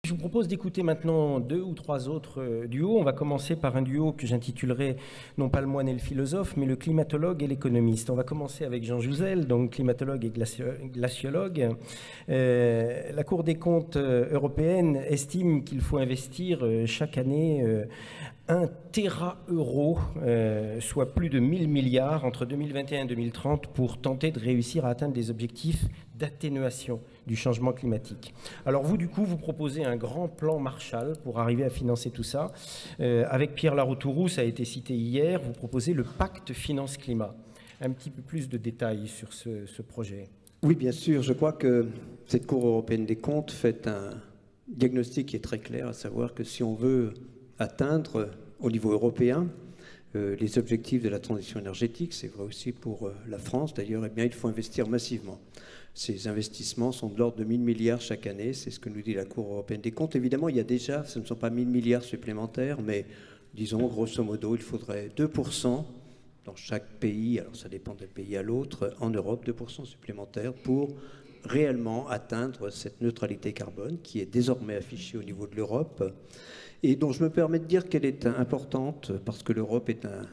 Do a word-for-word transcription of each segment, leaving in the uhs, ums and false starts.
Je vous propose d'écouter maintenant deux ou trois autres euh, duos. On va commencer par un duo que j'intitulerai non pas le moine et le philosophe, mais le climatologue et l'économiste. On va commencer avec Jean Jouzel, donc climatologue et glaciologue. Euh, la Cour des comptes européenne estime qu'il faut investir euh, chaque année euh, un téra-euro, euh, soit plus de mille milliards entre deux mille vingt et un et deux mille trente pour tenter de réussir à atteindre des objectifs d'atténuation du changement climatique. Alors vous, du coup, vous proposez un grand plan Marshall pour arriver à financer tout ça. Euh, avec Pierre Laroutourou, ça a été cité hier, vous proposez le pacte finance-climat. Un petit peu plus de détails sur ce, ce projet. Oui, bien sûr. Je crois que cette Cour européenne des comptes fait un diagnostic qui est très clair, à savoir que si on veut atteindre au niveau européen euh, les objectifs de la transition énergétique, c'est vrai aussi pour euh, la France d'ailleurs, eh bien, il faut investir massivement. Ces investissements sont de l'ordre de mille milliards chaque année, c'est ce que nous dit la Cour européenne des comptes. Évidemment, il y a déjà, ce ne sont pas mille milliards supplémentaires, mais disons, grosso modo, il faudrait deux pour cent dans chaque pays, alors ça dépend d'un pays à l'autre, en Europe, deux pour cent supplémentaires pour réellement atteindre cette neutralité carbone qui est désormais affichée au niveau de l'Europe et dont je me permets de dire qu'elle est importante parce que l'Europe est un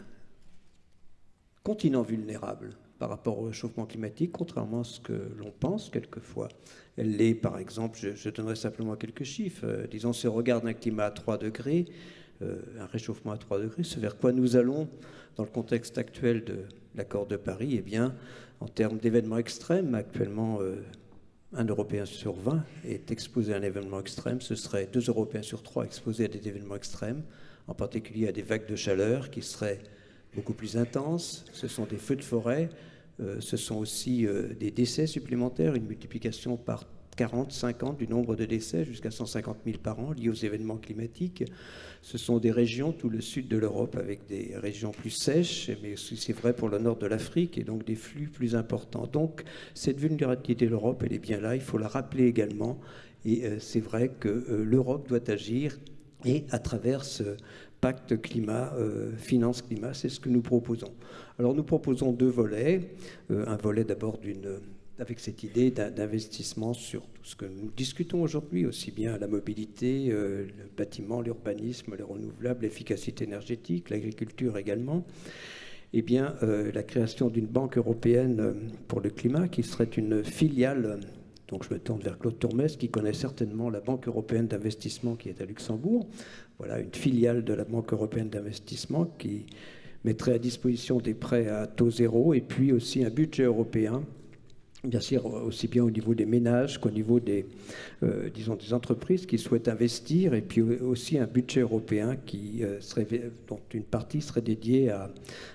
continent vulnérable par rapport au réchauffement climatique, contrairement à ce que l'on pense quelquefois. Elle l'est, par exemple, je, je donnerai simplement quelques chiffres. Euh, disons, si on regarde un climat à trois degrés, euh, un réchauffement à trois degrés, ce vers quoi nous allons dans le contexte actuel de l'accord de Paris, eh bien, en termes d'événements extrêmes, actuellement, euh, un Européen sur vingt est exposé à un événement extrême. Ce serait deux Européens sur trois exposés à des événements extrêmes, en particulier à des vagues de chaleur qui seraient beaucoup plus intenses. Ce sont des feux de forêt. Euh, ce sont aussi euh, des décès supplémentaires, une multiplication par quarante, cinquante du nombre de décès, jusqu'à cent cinquante mille par an liés aux événements climatiques. Ce sont des régions, tout le sud de l'Europe, avec des régions plus sèches, mais aussi c'est vrai pour le nord de l'Afrique, et donc des flux plus importants. Donc cette vulnérabilité de l'Europe, elle est bien là, il faut la rappeler également, et euh, c'est vrai que euh, l'Europe doit agir, et à travers ce pacte climat, euh, finance-climat, c'est ce que nous proposons. Alors nous proposons deux volets. Euh, un volet d'abord d'une, avec cette idée d'investissement sur tout ce que nous discutons aujourd'hui, aussi bien la mobilité, euh, le bâtiment, l'urbanisme, les renouvelables, l'efficacité énergétique, l'agriculture également. Eh bien, euh, la création d'une banque européenne pour le climat qui serait une filiale. Donc je me tourne vers Claude Turmes, qui connaît certainement la Banque européenne d'investissement qui est à Luxembourg. Voilà, une filiale de la Banque européenne d'investissement qui mettrait à disposition des prêts à taux zéro et puis aussi un budget européen, bien sûr aussi bien au niveau des ménages qu'au niveau des, euh, disons, des entreprises qui souhaitent investir, et puis aussi un budget européen qui euh, serait, dont une partie serait dédiée à,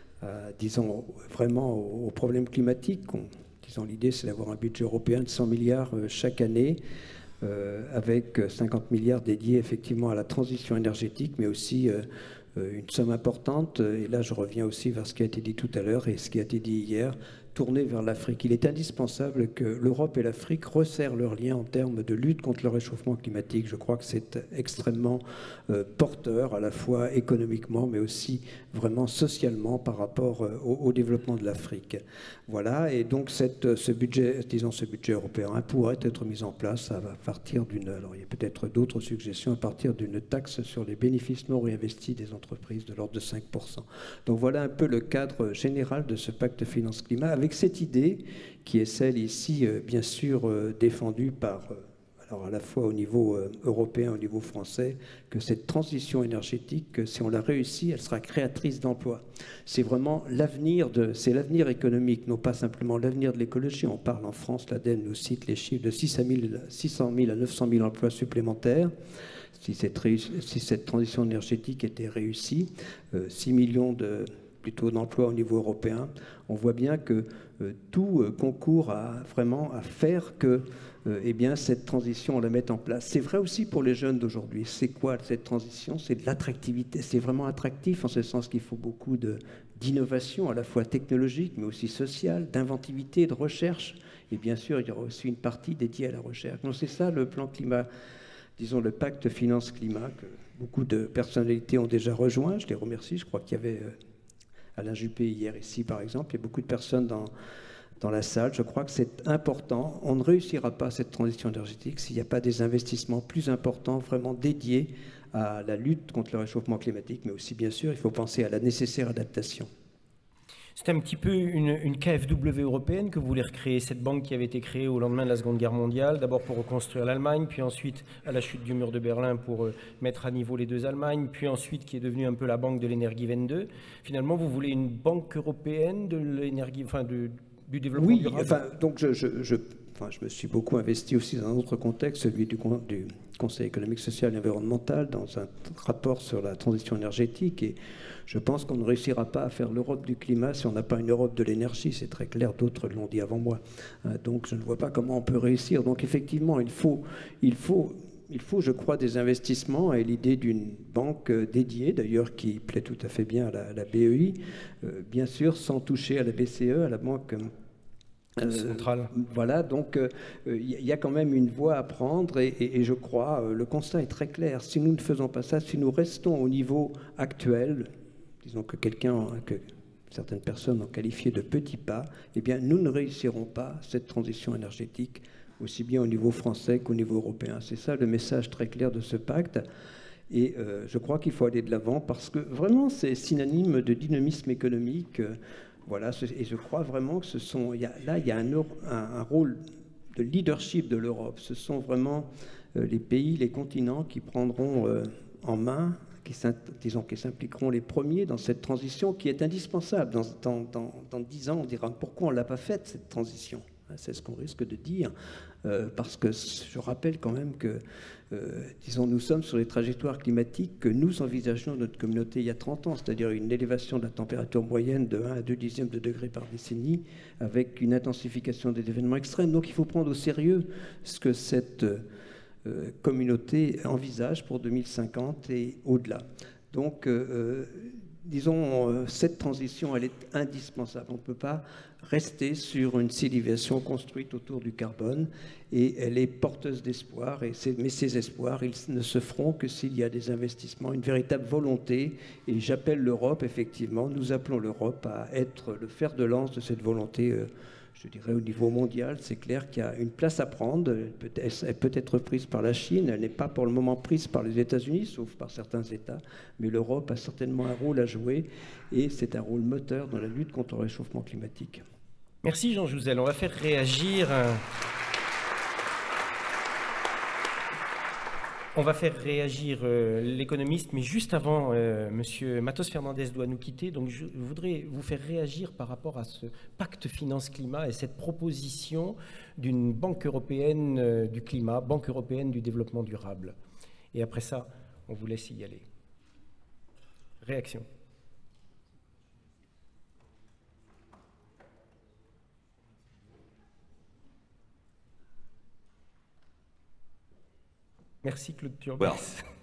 à disons, vraiment aux, aux problèmes climatiques. Disons, l'idée, c'est d'avoir un budget européen de cent milliards chaque année, euh, avec cinquante milliards dédiés effectivement à la transition énergétique, mais aussi euh, une somme importante, et là je reviens aussi vers ce qui a été dit tout à l'heure et ce qui a été dit hier, tourner vers l'Afrique. Il est indispensable que l'Europe et l'Afrique resserrent leurs liens en termes de lutte contre le réchauffement climatique. Je crois que c'est extrêmement euh, porteur, à la fois économiquement, mais aussi vraiment socialement par rapport euh, au, au développement de l'Afrique. Voilà, et donc cette, ce budget, disons ce budget européen pourrait être mis en place à partir d'une, alors il y a peut-être d'autres suggestions, à partir d'une taxe sur les bénéfices non réinvestis des entreprises de l'ordre de cinq pour cent. Donc voilà un peu le cadre général de ce pacte finance-climat, avec cette idée qui est celle ici, euh, bien sûr, euh, défendue par, euh, alors à la fois au niveau euh, européen, au niveau français, que cette transition énergétique, que si on la réussit, elle sera créatrice d'emplois. C'est vraiment l'avenir de, c'est l'avenir économique, non pas simplement l'avenir de l'écologie. On parle en France, l'Ademe nous cite les chiffres de six cent mille à neuf cent mille emplois supplémentaires. Si cette, si cette transition énergétique était réussie, euh, six millions de plutôt d'emplois au niveau européen, on voit bien que euh, tout euh, concourt à, vraiment à faire que euh, eh bien, cette transition, on la mette en place. C'est vrai aussi pour les jeunes d'aujourd'hui. C'est quoi cette transition? C'est de l'attractivité. C'est vraiment attractif en ce sens qu'il faut beaucoup de, d'innovation, à la fois technologique, mais aussi sociale, d'inventivité, de recherche. Et bien sûr, il y aura aussi une partie dédiée à la recherche. Donc c'est ça le plan climat, disons le pacte finance-climat, que beaucoup de personnalités ont déjà rejoint. Je les remercie. Je crois qu'il y avait... Euh, Alain Juppé hier ici, par exemple. Il y a beaucoup de personnes dans, dans la salle, je crois que c'est important. On ne réussira pas cette transition énergétique s'il n'y a pas des investissements plus importants, vraiment dédiés à la lutte contre le réchauffement climatique, mais aussi, bien sûr, il faut penser à la nécessaire adaptation. C'est un petit peu une, une K F W européenne que vous voulez recréer, cette banque qui avait été créée au lendemain de la Seconde Guerre mondiale, d'abord pour reconstruire l'Allemagne, puis ensuite à la chute du mur de Berlin pour euh, mettre à niveau les deux Allemagnes, puis ensuite qui est devenue un peu la banque de l'Energiewende deux. Finalement, vous voulez une banque européenne de l'énergie, enfin de, du développement oui, durable. Enfin, donc je, je, je, enfin, je me suis beaucoup investi aussi dans un autre contexte, celui du, du Conseil économique, social et environnemental, dans un rapport sur la transition énergétique. Et je pense qu'on ne réussira pas à faire l'Europe du climat si on n'a pas une Europe de l'énergie. C'est très clair, d'autres l'ont dit avant moi. Donc je ne vois pas comment on peut réussir. Donc effectivement, il faut, il faut, il faut je crois, des investissements et l'idée d'une banque dédiée, d'ailleurs, qui plaît tout à fait bien à la, à la B E I, euh, bien sûr, sans toucher à la B C E, à la banque Euh, centrale. Voilà, donc il euh, y a quand même une voie à prendre et, et, et je crois, euh, le constat est très clair. Si nous ne faisons pas ça, si nous restons au niveau actuel, disons que quelqu'un, que certaines personnes ont qualifié de petits pas, eh bien nous ne réussirons pas cette transition énergétique, aussi bien au niveau français qu'au niveau européen. C'est ça le message très clair de ce pacte. Et euh, je crois qu'il faut aller de l'avant parce que vraiment c'est synonyme de dynamisme économique. Euh, Voilà, et je crois vraiment que ce sont, il y a, là, il y a un, un, un rôle de leadership de l'Europe. Ce sont vraiment euh, les pays, les continents qui prendront euh, en main, qui, disons, qui s'impliqueront les premiers dans cette transition qui est indispensable. Dans, dans, dans, dans dix ans, on dira pourquoi on ne l'a pas faite, cette transition. C'est ce qu'on risque de dire, euh, parce que je rappelle quand même que, euh, disons, nous sommes sur les trajectoires climatiques que nous envisagions dans notre communauté il y a trente ans, c'est-à-dire une élévation de la température moyenne de un à deux dixièmes de degré par décennie, avec une intensification des événements extrêmes. Donc il faut prendre au sérieux ce que cette euh, communauté envisage pour deux mille cinquante et au-delà. Donc, euh, disons, euh, cette transition, elle est indispensable. On ne peut pas rester sur une civilisation construite autour du carbone et elle est porteuse d'espoir. Mais ces espoirs, ils ne se feront que s'il y a des investissements, une véritable volonté. Et j'appelle l'Europe, effectivement, nous appelons l'Europe à être le fer de lance de cette volonté, euh, je dirais au niveau mondial. C'est clair qu'il y a une place à prendre. Elle peut, elle peut être prise par la Chine, elle n'est pas pour le moment prise par les États-Unis, sauf par certains États. Mais l'Europe a certainement un rôle à jouer et c'est un rôle moteur dans la lutte contre le réchauffement climatique. Merci Jean Jouzel. On va faire réagir... On va faire réagir euh, l'économiste, mais juste avant, euh, Monsieur Matos Fernandez doit nous quitter. Donc, je voudrais vous faire réagir par rapport à ce pacte finance-climat et cette proposition d'une banque européenne euh, du climat, banque européenne du développement durable. Et après ça, on vous laisse y aller. Réaction. Merci, Claude Turmes. Well,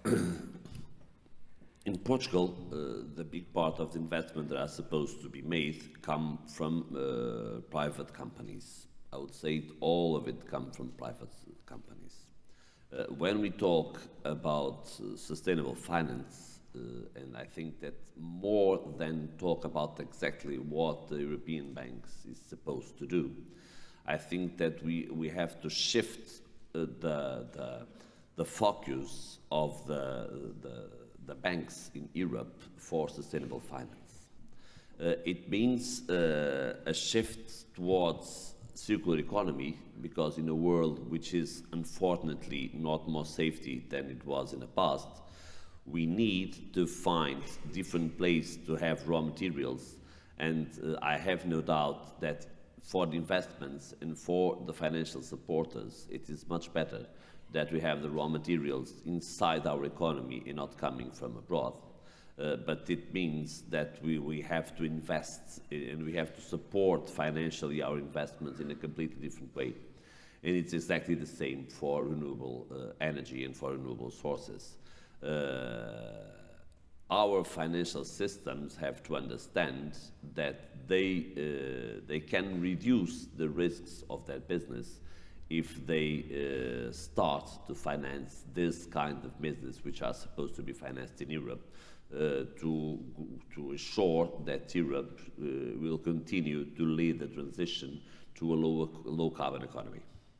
in Portugal, uh, the big part of the investment that are supposed to be made come from uh, private companies. I would say all of it come from private companies. Uh, when we talk about uh, sustainable finance, uh, and I think that more than talk about exactly what the European banks is supposed to do, I think that we, we have to shift uh, the, the the focus of the, the, the banks in Europe for sustainable finance. Uh, it means uh, a shift towards circular economy, because in a world which is unfortunately not more safety than it was in the past, we need to find different places to have raw materials, and uh, I have no doubt that for the investments and for the financial supporters, it is much better that we have the raw materials inside our economy and not coming from abroad. Uh, but it means that we, we have to invest and we have to support financially our investments in a completely different way. And it's exactly the same for renewable uh, energy and for renewable sources. Uh, our financial systems have to understand that they, uh, they can reduce the risks of their business if they uh, start to finance this kind of business, which are supposed to be financed in Europe, uh, to, to assure that Europe uh, will continue to lead the transition to a low, low carbon economy.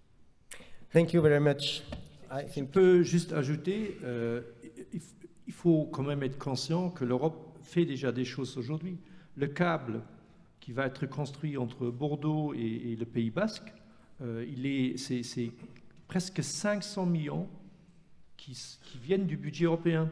Thank you very much. I Je think... peux juste ajouter, euh, il, il faut quand même être conscient que l'Europe fait déjà des choses aujourd'hui. Le câble qui va être construit entre Bordeaux et, et le Pays Basque, euh, il est, c'est, c'est presque cinq cents millions qui, qui viennent du budget européen.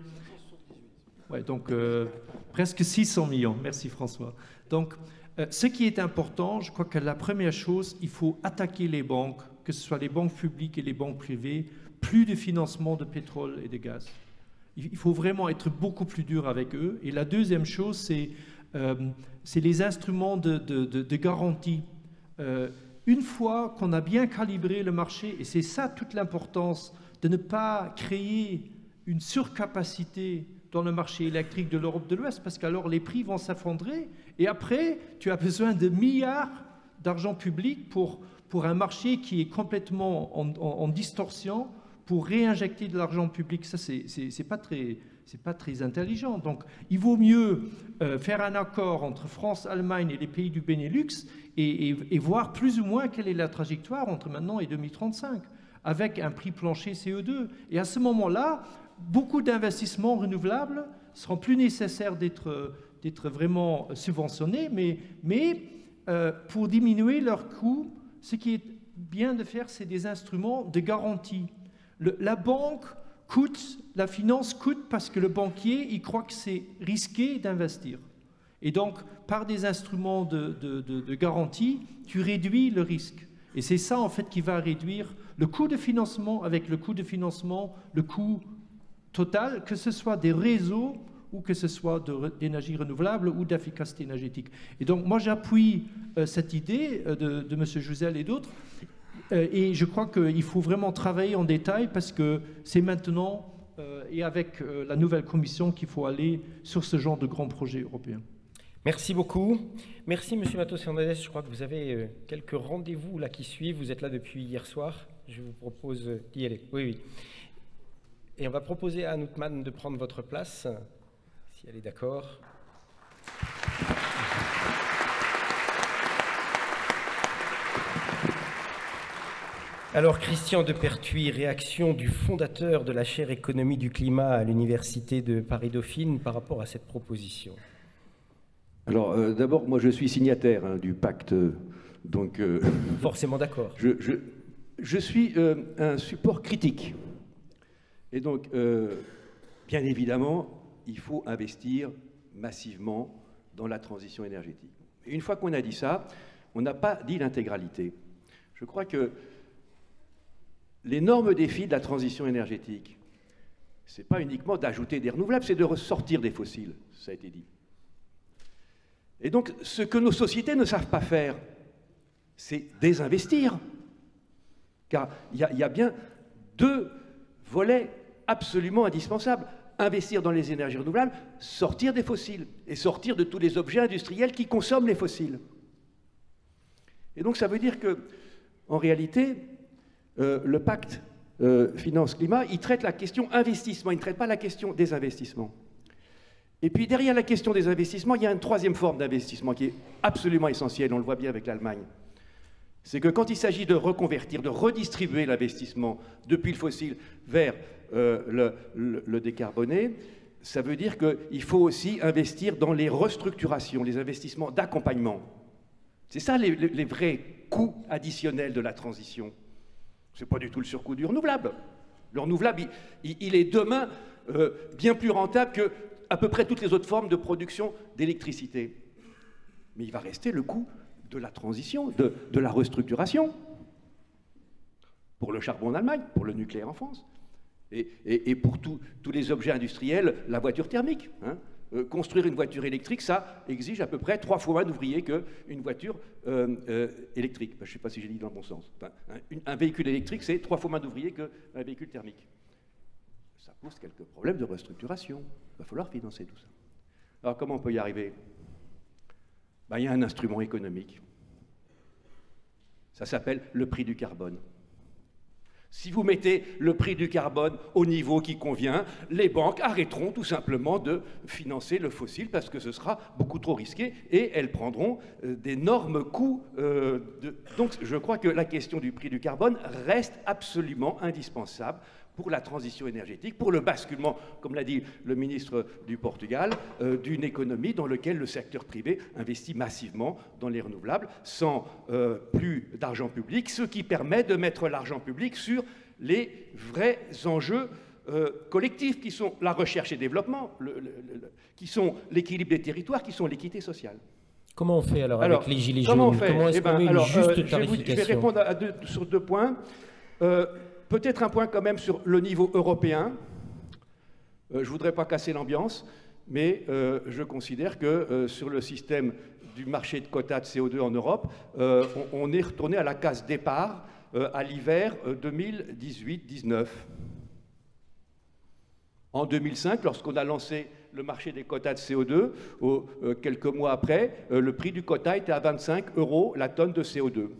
Ouais, donc euh, presque six cents millions. Merci François. Donc, euh, ce qui est important, je crois que la première chose, il faut attaquer les banques, que ce soit les banques publiques et les banques privées, plus de financement de pétrole et de gaz. Il faut vraiment être beaucoup plus dur avec eux. Et la deuxième chose, c'est euh, c'est les instruments de, de, de, de garantie. Euh, une fois qu'on a bien calibré le marché, et c'est ça toute l'importance de ne pas créer une surcapacité dans le marché électrique de l'Europe de l'Ouest, parce qu'alors les prix vont s'effondrer, et après, tu as besoin de milliards d'argent public pour, pour un marché qui est complètement en, en, en distorsion, pour réinjecter de l'argent public. Ça, c'est, c'est, c'est pas très, c'est pas très intelligent. Donc, il vaut mieux euh, faire un accord entre France, Allemagne et les pays du Benelux et, et, et voir plus ou moins quelle est la trajectoire entre maintenant et deux mille trente-cinq, avec un prix plancher C O deux. Et à ce moment-là, beaucoup d'investissements renouvelables seront plus nécessaires d'être, d'être vraiment subventionnés, mais, mais euh, pour diminuer leurs coûts, ce qui est bien de faire, c'est des instruments de garantie. Le, la banque coûte, la finance coûte parce que le banquier, il croit que c'est risqué d'investir. Et donc, par des instruments de, de, de, de garantie, tu réduis le risque. Et c'est ça, en fait, qui va réduire le coût de financement avec le coût de financement, le coût total, que ce soit des réseaux ou que ce soit de, d'énergie renouvelable ou d'efficacité énergétique. Et donc, moi, j'appuie euh, cette idée euh, de, de M. Jouzel et d'autres. Et je crois qu'il faut vraiment travailler en détail parce que c'est maintenant euh, et avec euh, la nouvelle commission qu'il faut aller sur ce genre de grands projets européens. Merci beaucoup. Merci Monsieur Matos-Fernandez. Je crois que vous avez euh, quelques rendez-vous là qui suivent. Vous êtes là depuis hier soir. Je vous propose d'y aller. Oui, oui. Et on va proposer à Anouk Mann de prendre votre place, si elle est d'accord. Alors, Christian de Pertuis, réaction du fondateur de la chaire économie du climat à l'université de Paris-Dauphine par rapport à cette proposition. Alors, euh, d'abord, moi, je suis signataire hein, du pacte, donc... Euh, Forcément d'accord. Je, je, je suis euh, un support critique. Et donc, euh, bien évidemment, il faut investir massivement dans la transition énergétique. Et une fois qu'on a dit ça, on n'a pas dit l'intégralité. Je crois que l'énorme défi de la transition énergétique, ce n'est pas uniquement d'ajouter des renouvelables, c'est de ressortir des fossiles, ça a été dit. Et donc, ce que nos sociétés ne savent pas faire, c'est désinvestir. Car il y, y a bien deux volets absolument indispensables. Investir dans les énergies renouvelables, sortir des fossiles, et sortir de tous les objets industriels qui consomment les fossiles. Et donc, ça veut dire que, en réalité, Euh, le pacte euh, finance-climat, il traite la question investissement, il ne traite pas la question des investissements. Et puis derrière la question des investissements, il y a une troisième forme d'investissement qui est absolument essentielle, on le voit bien avec l'Allemagne. C'est que quand il s'agit de reconvertir, de redistribuer l'investissement depuis le fossile vers euh, le, le, le décarboné, ça veut dire qu'il faut aussi investir dans les restructurations, les investissements d'accompagnement. C'est ça les, les, les vrais coûts additionnels de la transition. Ce n'est pas du tout le surcoût du renouvelable. Le renouvelable, il, il est demain euh, bien plus rentable que à peu près toutes les autres formes de production d'électricité. Mais il va rester le coût de la transition, de, de la restructuration. Pour le charbon en Allemagne, pour le nucléaire en France. Et, et, et pour tout, tous les objets industriels, la voiture thermique. Hein. Euh, construire une voiture électrique, ça exige à peu près trois fois moins d'ouvriers qu'une voiture euh, euh, électrique. Ben, je ne sais pas si j'ai dit dans le bon sens. Enfin, un, une, un véhicule électrique, c'est trois fois moins d'ouvriers qu'un véhicule thermique. Ça pose quelques problèmes de restructuration. Il va falloir financer tout ça. Alors comment on peut y arriver? Ben, il y a un instrument économique. Ça s'appelle le prix du carbone. Si vous mettez le prix du carbone au niveau qui convient, les banques arrêteront tout simplement de financer le fossile parce que ce sera beaucoup trop risqué et elles prendront euh, d'énormes coûts. Euh, de... Donc je crois que la question du prix du carbone reste absolument indispensable pour la transition énergétique, pour le basculement, comme l'a dit le ministre du Portugal, euh, d'une économie dans laquelle le secteur privé investit massivement dans les renouvelables, sans euh, plus d'argent public, ce qui permet de mettre l'argent public sur les vrais enjeux euh, collectifs, qui sont la recherche et développement, le, le, le, qui sont l'équilibre des territoires, qui sont l'équité sociale. Comment on fait alors, alors avec les gilets comment jaunes? on fait Comment est-ce eh ben, qu'on met une alors, juste euh, tarification? je, vais vous, je vais répondre à deux, sur deux points. Euh, Peut-être un point quand même sur le niveau européen. Euh, je ne voudrais pas casser l'ambiance, mais euh, je considère que euh, sur le système du marché de quotas de C O deux en Europe, euh, on, on est retourné à la case départ euh, à l'hiver euh, deux mille dix-huit dix-neuf. En deux mille cinq, lorsqu'on a lancé le marché des quotas de C O deux, au, euh, quelques mois après, euh, le prix du quota était à vingt-cinq euros la tonne de C O deux.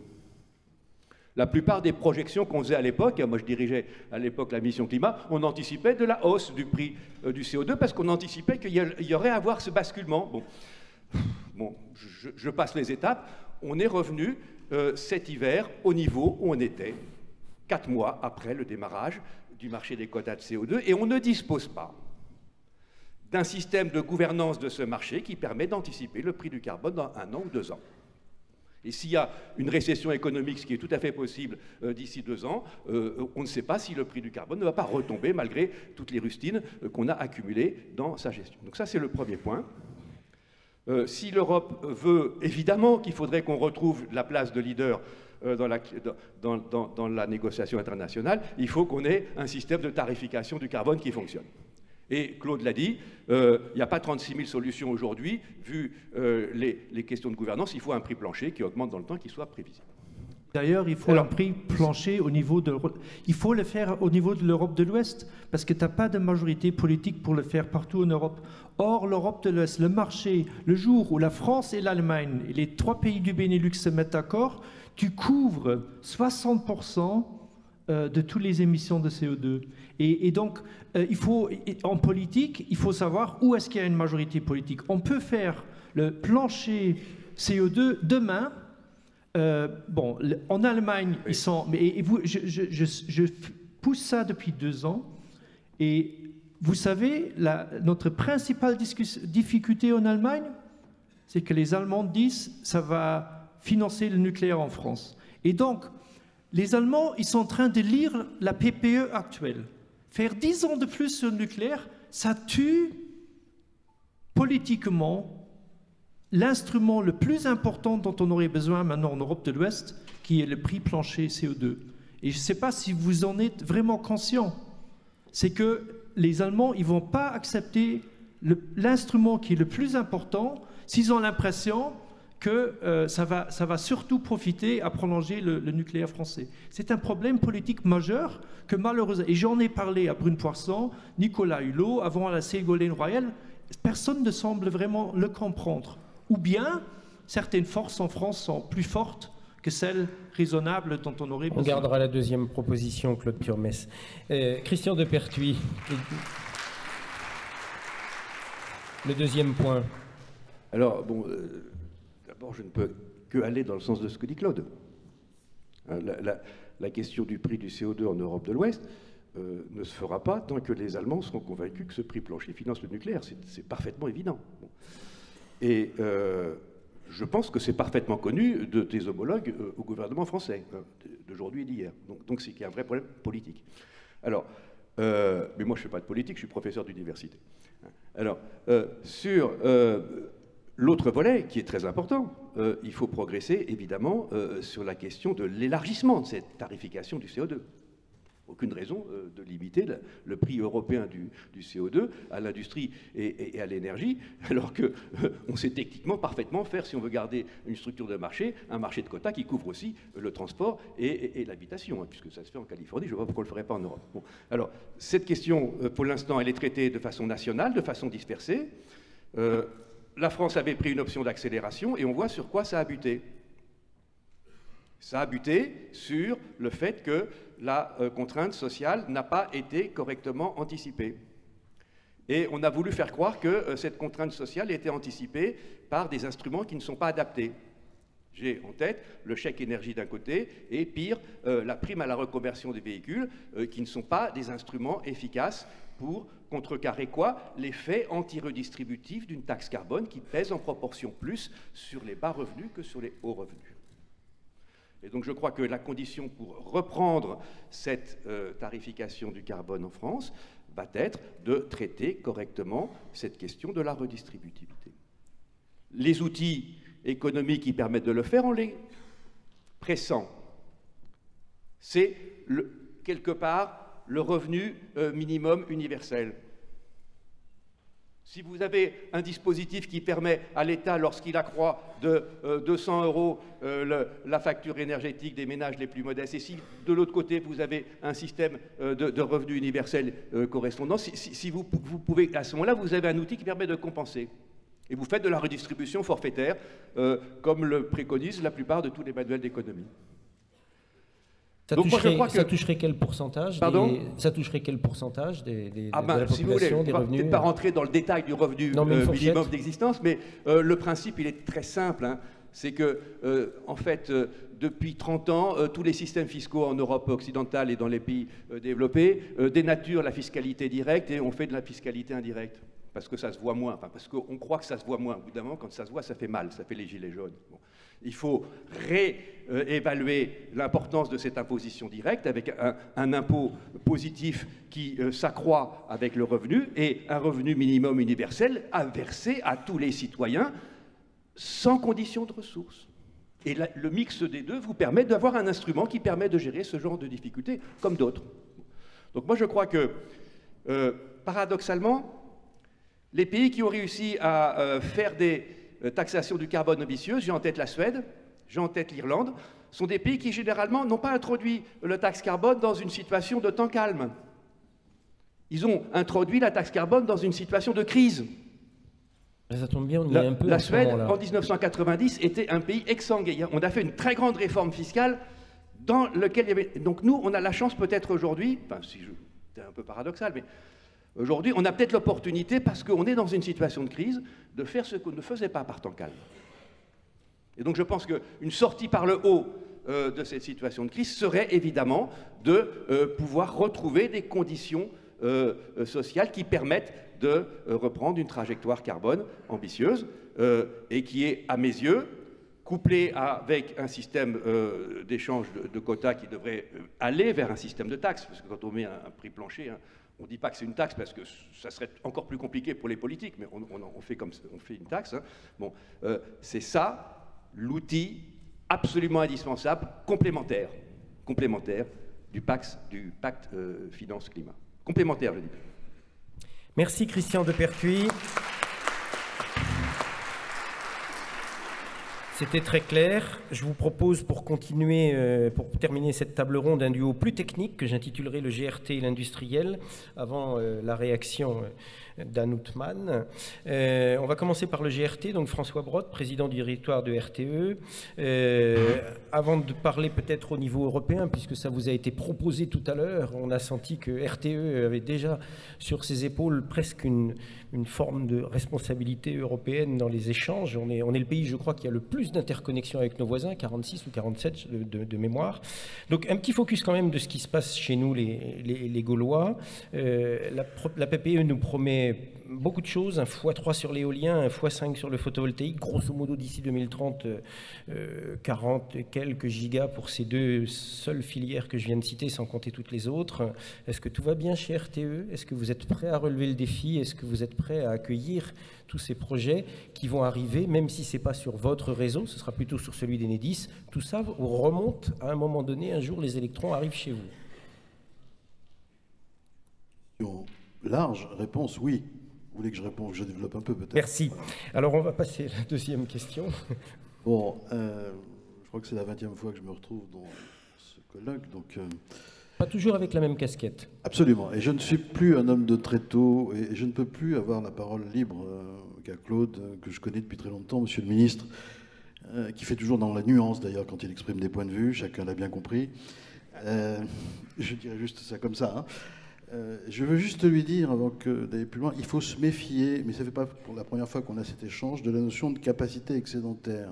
La plupart des projections qu'on faisait à l'époque, moi je dirigeais à l'époque la mission climat, on anticipait de la hausse du prix euh, du C O deux parce qu'on anticipait qu'il y, y aurait à avoir ce basculement. Bon, bon je, je passe les étapes. On est revenu euh, cet hiver au niveau où on était, quatre mois après le démarrage du marché des quotas de C O deux, et on ne dispose pas d'un système de gouvernance de ce marché qui permet d'anticiper le prix du carbone dans un an ou deux ans. Et s'il y a une récession économique, ce qui est tout à fait possible euh, d'ici deux ans, euh, on ne sait pas si le prix du carbone ne va pas retomber malgré toutes les rustines euh, qu'on a accumulées dans sa gestion. Donc ça, c'est le premier point. Euh, si l'Europe veut, évidemment qu'il faudrait qu'on retrouve la place de leader euh, dans, la, dans, dans, dans la négociation internationale, il faut qu'on ait un système de tarification du carbone qui fonctionne. Et Claude l'a dit, euh, il n'y a pas trente-six mille solutions aujourd'hui, vu euh, les, les questions de gouvernance, il faut un prix plancher qui augmente dans le temps, qui soit prévisible. D'ailleurs, il faut Alors, un prix plancher au niveau de... Il faut le faire au niveau de l'Europe de l'Ouest, parce que tu n'as pas de majorité politique pour le faire partout en Europe. Or, l'Europe de l'Ouest, le marché, le jour où la France et l'Allemagne et les trois pays du Benelux se mettent d'accord, tu couvres soixante pour cent de toutes les émissions de C O deux. Et, et donc, euh, il faut, en politique, il faut savoir où est-ce qu'il y a une majorité politique. On peut faire le plancher C O deux demain. Euh, bon, en Allemagne, oui. ils sont... Mais, et vous, je, je, je, je pousse ça depuis deux ans. Et vous savez, la, notre principale difficulté en Allemagne, c'est que les Allemands disent ça va financer le nucléaire en France. Et donc, les Allemands, ils sont en train de lire la P P E actuelle. Faire dix ans de plus sur le nucléaire, ça tue politiquement l'instrument le plus important dont on aurait besoin maintenant en Europe de l'Ouest, qui est le prix plancher C O deux. Et je ne sais pas si vous en êtes vraiment conscient. C'est que les Allemands, ils ne vont pas accepter l'instrument qui est le plus important s'ils ont l'impression que euh, ça, va, ça va surtout profiter à prolonger le, le nucléaire français. C'est un problème politique majeur que malheureusement, et j'en ai parlé à Brune Poisson, Nicolas Hulot, avant à la Ségolène Royal, personne ne semble vraiment le comprendre. Ou bien, certaines forces en France sont plus fortes que celles raisonnables dont on aurait besoin. On gardera la deuxième proposition, Claude Turmes. Euh, Christian Depertuis, le deuxième point. Alors, bon... Euh... D'abord, je ne peux que aller dans le sens de ce que dit Claude. La, la, la question du prix du C O deux en Europe de l'Ouest euh, ne se fera pas tant que les Allemands seront convaincus que ce prix plancher finance le nucléaire. C'est parfaitement évident. Bon. Et euh, je pense que c'est parfaitement connu de tes homologues euh, au gouvernement français, hein, d'aujourd'hui et d'hier. Donc, donc c'est qu'il y a un vrai problème politique. Alors, euh, mais moi je ne fais pas de politique, je suis professeur d'université. Alors, euh, sur... Euh, L'autre volet, qui est très important, euh, il faut progresser évidemment euh, sur la question de l'élargissement de cette tarification du C O deux. Aucune raison euh, de limiter le, le prix européen du, du C O deux à l'industrie et, et, et à l'énergie, alors qu'on euh, sait techniquement parfaitement faire, si on veut garder une structure de marché, un marché de quotas qui couvre aussi le transport et, et, et l'habitation, hein, puisque ça se fait en Californie, je ne vois pas pourquoi on ne le ferait pas en Europe. Bon. Alors, cette question, euh, pour l'instant, elle est traitée de façon nationale, de façon dispersée. Euh, La France avait pris une option d'accélération et on voit sur quoi ça a buté. Ça a buté sur le fait que la euh, contrainte sociale n'a pas été correctement anticipée. Et on a voulu faire croire que euh, cette contrainte sociale était anticipée par des instruments qui ne sont pas adaptés. J'ai en tête le chèque énergie d'un côté et, pire, euh, la prime à la reconversion des véhicules, euh, qui ne sont pas des instruments efficaces pour contrecarrer quoi? L'effet anti-redistributif d'une taxe carbone qui pèse en proportion plus sur les bas revenus que sur les hauts revenus. Et donc je crois que la condition pour reprendre cette euh, tarification du carbone en France va être de traiter correctement cette question de la redistributivité. Les outils économiques qui permettent de le faire, on les pressent. C'est quelque part le revenu euh, minimum universel. Si vous avez un dispositif qui permet à l'État, lorsqu'il accroît de euh, deux cents euros euh, le, la facture énergétique des ménages les plus modestes, et si de l'autre côté vous avez un système euh, de, de revenu universel euh, correspondant, si, si, si vous, vous pouvez, à ce moment-là, vous avez un outil qui permet de compenser. Et vous faites de la redistribution forfaitaire, euh, comme le préconisent la plupart de tous les manuels d'économie. Ça, Donc, toucherait, moi, je crois que... ça toucherait quel pourcentage Pardon des, Ça toucherait quel pourcentage des, des, ah ben, de la si population, vous voulez, des on revenus? peut-être pas rentrer dans le détail du revenu non, euh, minimum d'existence, mais euh, le principe, il est très simple. Hein. C'est que, euh, en fait, euh, depuis trente ans, euh, tous les systèmes fiscaux en Europe occidentale et dans les pays euh, développés euh, dénaturent la fiscalité directe et on fait de la fiscalité indirecte. Parce que ça se voit moins, enfin, parce qu'on croit que ça se voit moins. Au bout d'un moment, quand ça se voit, ça fait mal, ça fait les gilets jaunes. Bon. Il faut réévaluer l'importance de cette imposition directe avec un, un impôt positif qui euh, s'accroît avec le revenu et un revenu minimum universel à verser à tous les citoyens sans condition de ressources. Et la, le mix des deux vous permet d'avoir un instrument qui permet de gérer ce genre de difficultés comme d'autres. Donc moi je crois que, euh, paradoxalement, les pays qui ont réussi à euh, faire des euh, taxations du carbone ambitieuses, j'ai en tête la Suède, j'ai en tête l'Irlande, sont des pays qui généralement n'ont pas introduit le taxe carbone dans une situation de temps calme. Ils ont introduit la taxe carbone dans une situation de crise. Ça tombe bien, on y la, est un peu la en ce Suède, moment-là. en mille neuf cent quatre-vingt-dix, était un pays exsangue. On a fait une très grande réforme fiscale dans lequel il y avait... Donc nous, on a la chance peut-être aujourd'hui, enfin, si je... c'est un peu paradoxal, mais aujourd'hui, on a peut-être l'opportunité, parce qu'on est dans une situation de crise, de faire ce qu'on ne faisait pas par temps calme. Et donc je pense qu'une sortie par le haut euh, de cette situation de crise serait évidemment de euh, pouvoir retrouver des conditions euh, sociales qui permettent de euh, reprendre une trajectoire carbone ambitieuse euh, et qui est, à mes yeux, couplée avec un système euh, d'échange de, de quotas qui devrait euh, aller vers un système de taxes, parce que quand on met un, un prix plancher, hein, on ne dit pas que c'est une taxe parce que ça serait encore plus compliqué pour les politiques, mais on, on, on fait comme on fait une taxe. Hein. Bon, euh, c'est ça l'outil absolument indispensable, complémentaire, complémentaire du pacte, du pacte euh, finance-climat. Complémentaire, je dis. Merci Christian Depertuis. C'était très clair. Je vous propose, pour continuer, euh, pour terminer cette table ronde, un duo plus technique que j'intitulerai le G R T et l'industriel, avant euh, la réaction euh, d'Anne Outman. Euh, on va commencer par le G R T, donc François Brotte, président du directoire de R T E. Euh, avant de parler peut-être au niveau européen, puisque ça vous a été proposé tout à l'heure, on a senti que R T E avait déjà sur ses épaules presque une, une forme de responsabilité européenne dans les échanges. On est, on est le pays, je crois, qui a le plus d'interconnexion avec nos voisins, quarante-six ou quarante-sept de, de, de mémoire. Donc un petit focus quand même de ce qui se passe chez nous, les, les, les Gaulois. Euh, la, la P P E nous promet beaucoup de choses, un fois trois sur l'éolien, un fois cinq sur le photovoltaïque, grosso modo d'ici deux mille trente, euh, quarante et quelques gigas pour ces deux seules filières que je viens de citer, sans compter toutes les autres. Est-ce que tout va bien chez R T E? Est-ce que vous êtes prêt à relever le défi? Est-ce que vous êtes prêt à accueillir tous ces projets qui vont arriver, même si ce n'est pas sur votre réseau, ce sera plutôt sur celui d'Enedis? Tout ça remonte à un moment donné, un jour les électrons arrivent chez vous. Large, réponse oui. Vous voulez que je réponde, que je développe un peu peut-être? Merci. Alors on va passer à la deuxième question. Bon, euh, je crois que c'est la vingtième fois que je me retrouve dans ce colloque, donc... Euh, Pas toujours avec la même casquette. Absolument. Et je ne suis plus un homme de tréteau, et je ne peux plus avoir la parole libre euh, qu'à Claude, euh, que je connais depuis très longtemps, monsieur le ministre, euh, qui fait toujours dans la nuance d'ailleurs quand il exprime des points de vue, chacun l'a bien compris. Euh, je dirais juste ça comme ça. Hein. Euh, je veux juste lui dire, avant d'aller plus loin, il faut se méfier, mais ça ne fait pas pour la première fois qu'on a cet échange, de la notion de capacité excédentaire.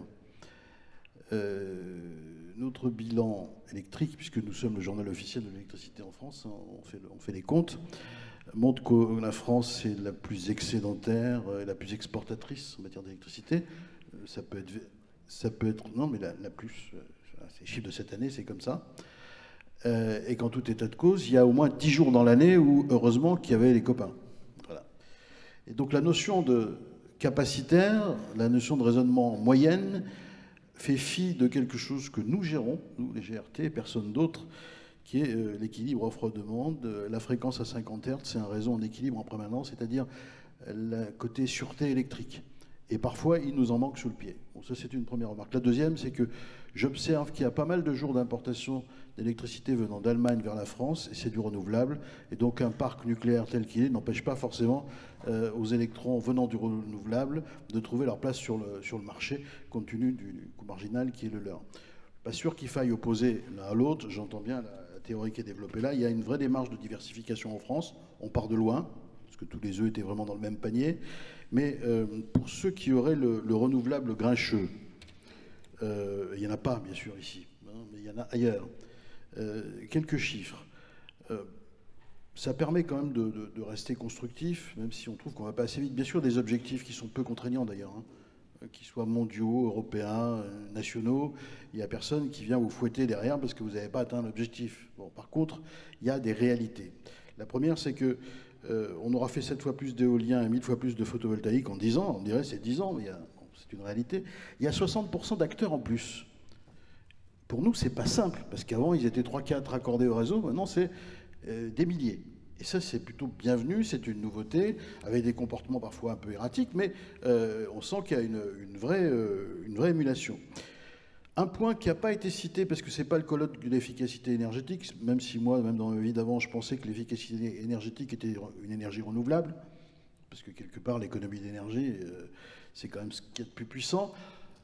Euh, notre bilan électrique, puisque nous sommes le journal officiel de l'électricité en France, hein, on, fait, on fait les comptes, montre que la France est la plus excédentaire et la plus exportatrice en matière d'électricité. Ça peut être, ça peut être, non, mais la, la plus, ces chiffres de cette année, c'est comme ça. Euh, et qu'en tout état de cause, il y a au moins dix jours dans l'année où, heureusement, qu'il y avait les copains. Voilà. Et donc la notion de capacitaire, la notion de raisonnement moyenne, fait fi de quelque chose que nous gérons, nous les G R T, personne d'autre, qui est euh, l'équilibre offre-demande. La fréquence à cinquante hertz, c'est un réseau en équilibre en permanence, c'est-à-dire le côté sûreté électrique. Et parfois, il nous en manque sous le pied. Bon, ça, c'est une première remarque. La deuxième, c'est que j'observe qu'il y a pas mal de jours d'importation d'électricité venant d'Allemagne vers la France, et c'est du renouvelable. Et donc, un parc nucléaire tel qu'il est n'empêche pas forcément euh, aux électrons venant du renouvelable de trouver leur place sur le, sur le marché, compte tenu du, du coût marginal qui est le leur. Pas sûr qu'il faille opposer l'un à l'autre. J'entends bien la, la théorie qui est développée là. Il y a une vraie démarche de diversification en France. On part de loin, parce que tous les œufs étaient vraiment dans le même panier. Mais euh, pour ceux qui auraient le, le renouvelable grincheux, euh, il n'y en a pas, bien sûr, ici, hein, mais il y en a ailleurs. Euh, quelques chiffres. Euh, ça permet quand même de, de, de rester constructif, même si on trouve qu'on ne va pas assez vite. Bien sûr, des objectifs qui sont peu contraignants, d'ailleurs, hein, qu'ils soient mondiaux, européens, euh, nationaux. Il n'y a personne qui vient vous fouetter derrière parce que vous n'avez pas atteint l'objectif. Bon, par contre, il y a des réalités. La première, c'est que Euh, on aura fait sept fois plus d'éolien et mille fois plus de photovoltaïque en dix ans. On dirait c'est dix ans, mais c'est une réalité. Il y a soixante pour cent d'acteurs en plus. Pour nous, c'est pas simple, parce qu'avant, ils étaient trois quatre raccordés au réseau. Maintenant, c'est euh, des milliers. Et ça, c'est plutôt bienvenu. C'est une nouveauté, avec des comportements parfois un peu erratiques, mais euh, on sent qu'il y a une, une, vraie, euh, une vraie émulation. Un point qui n'a pas été cité, parce que ce n'est pas le colloque de l'efficacité énergétique, même si moi, même dans ma vie d'avant, je pensais que l'efficacité énergétique était une énergie renouvelable, parce que quelque part, l'économie d'énergie, euh, c'est quand même ce qu'il y a de plus puissant.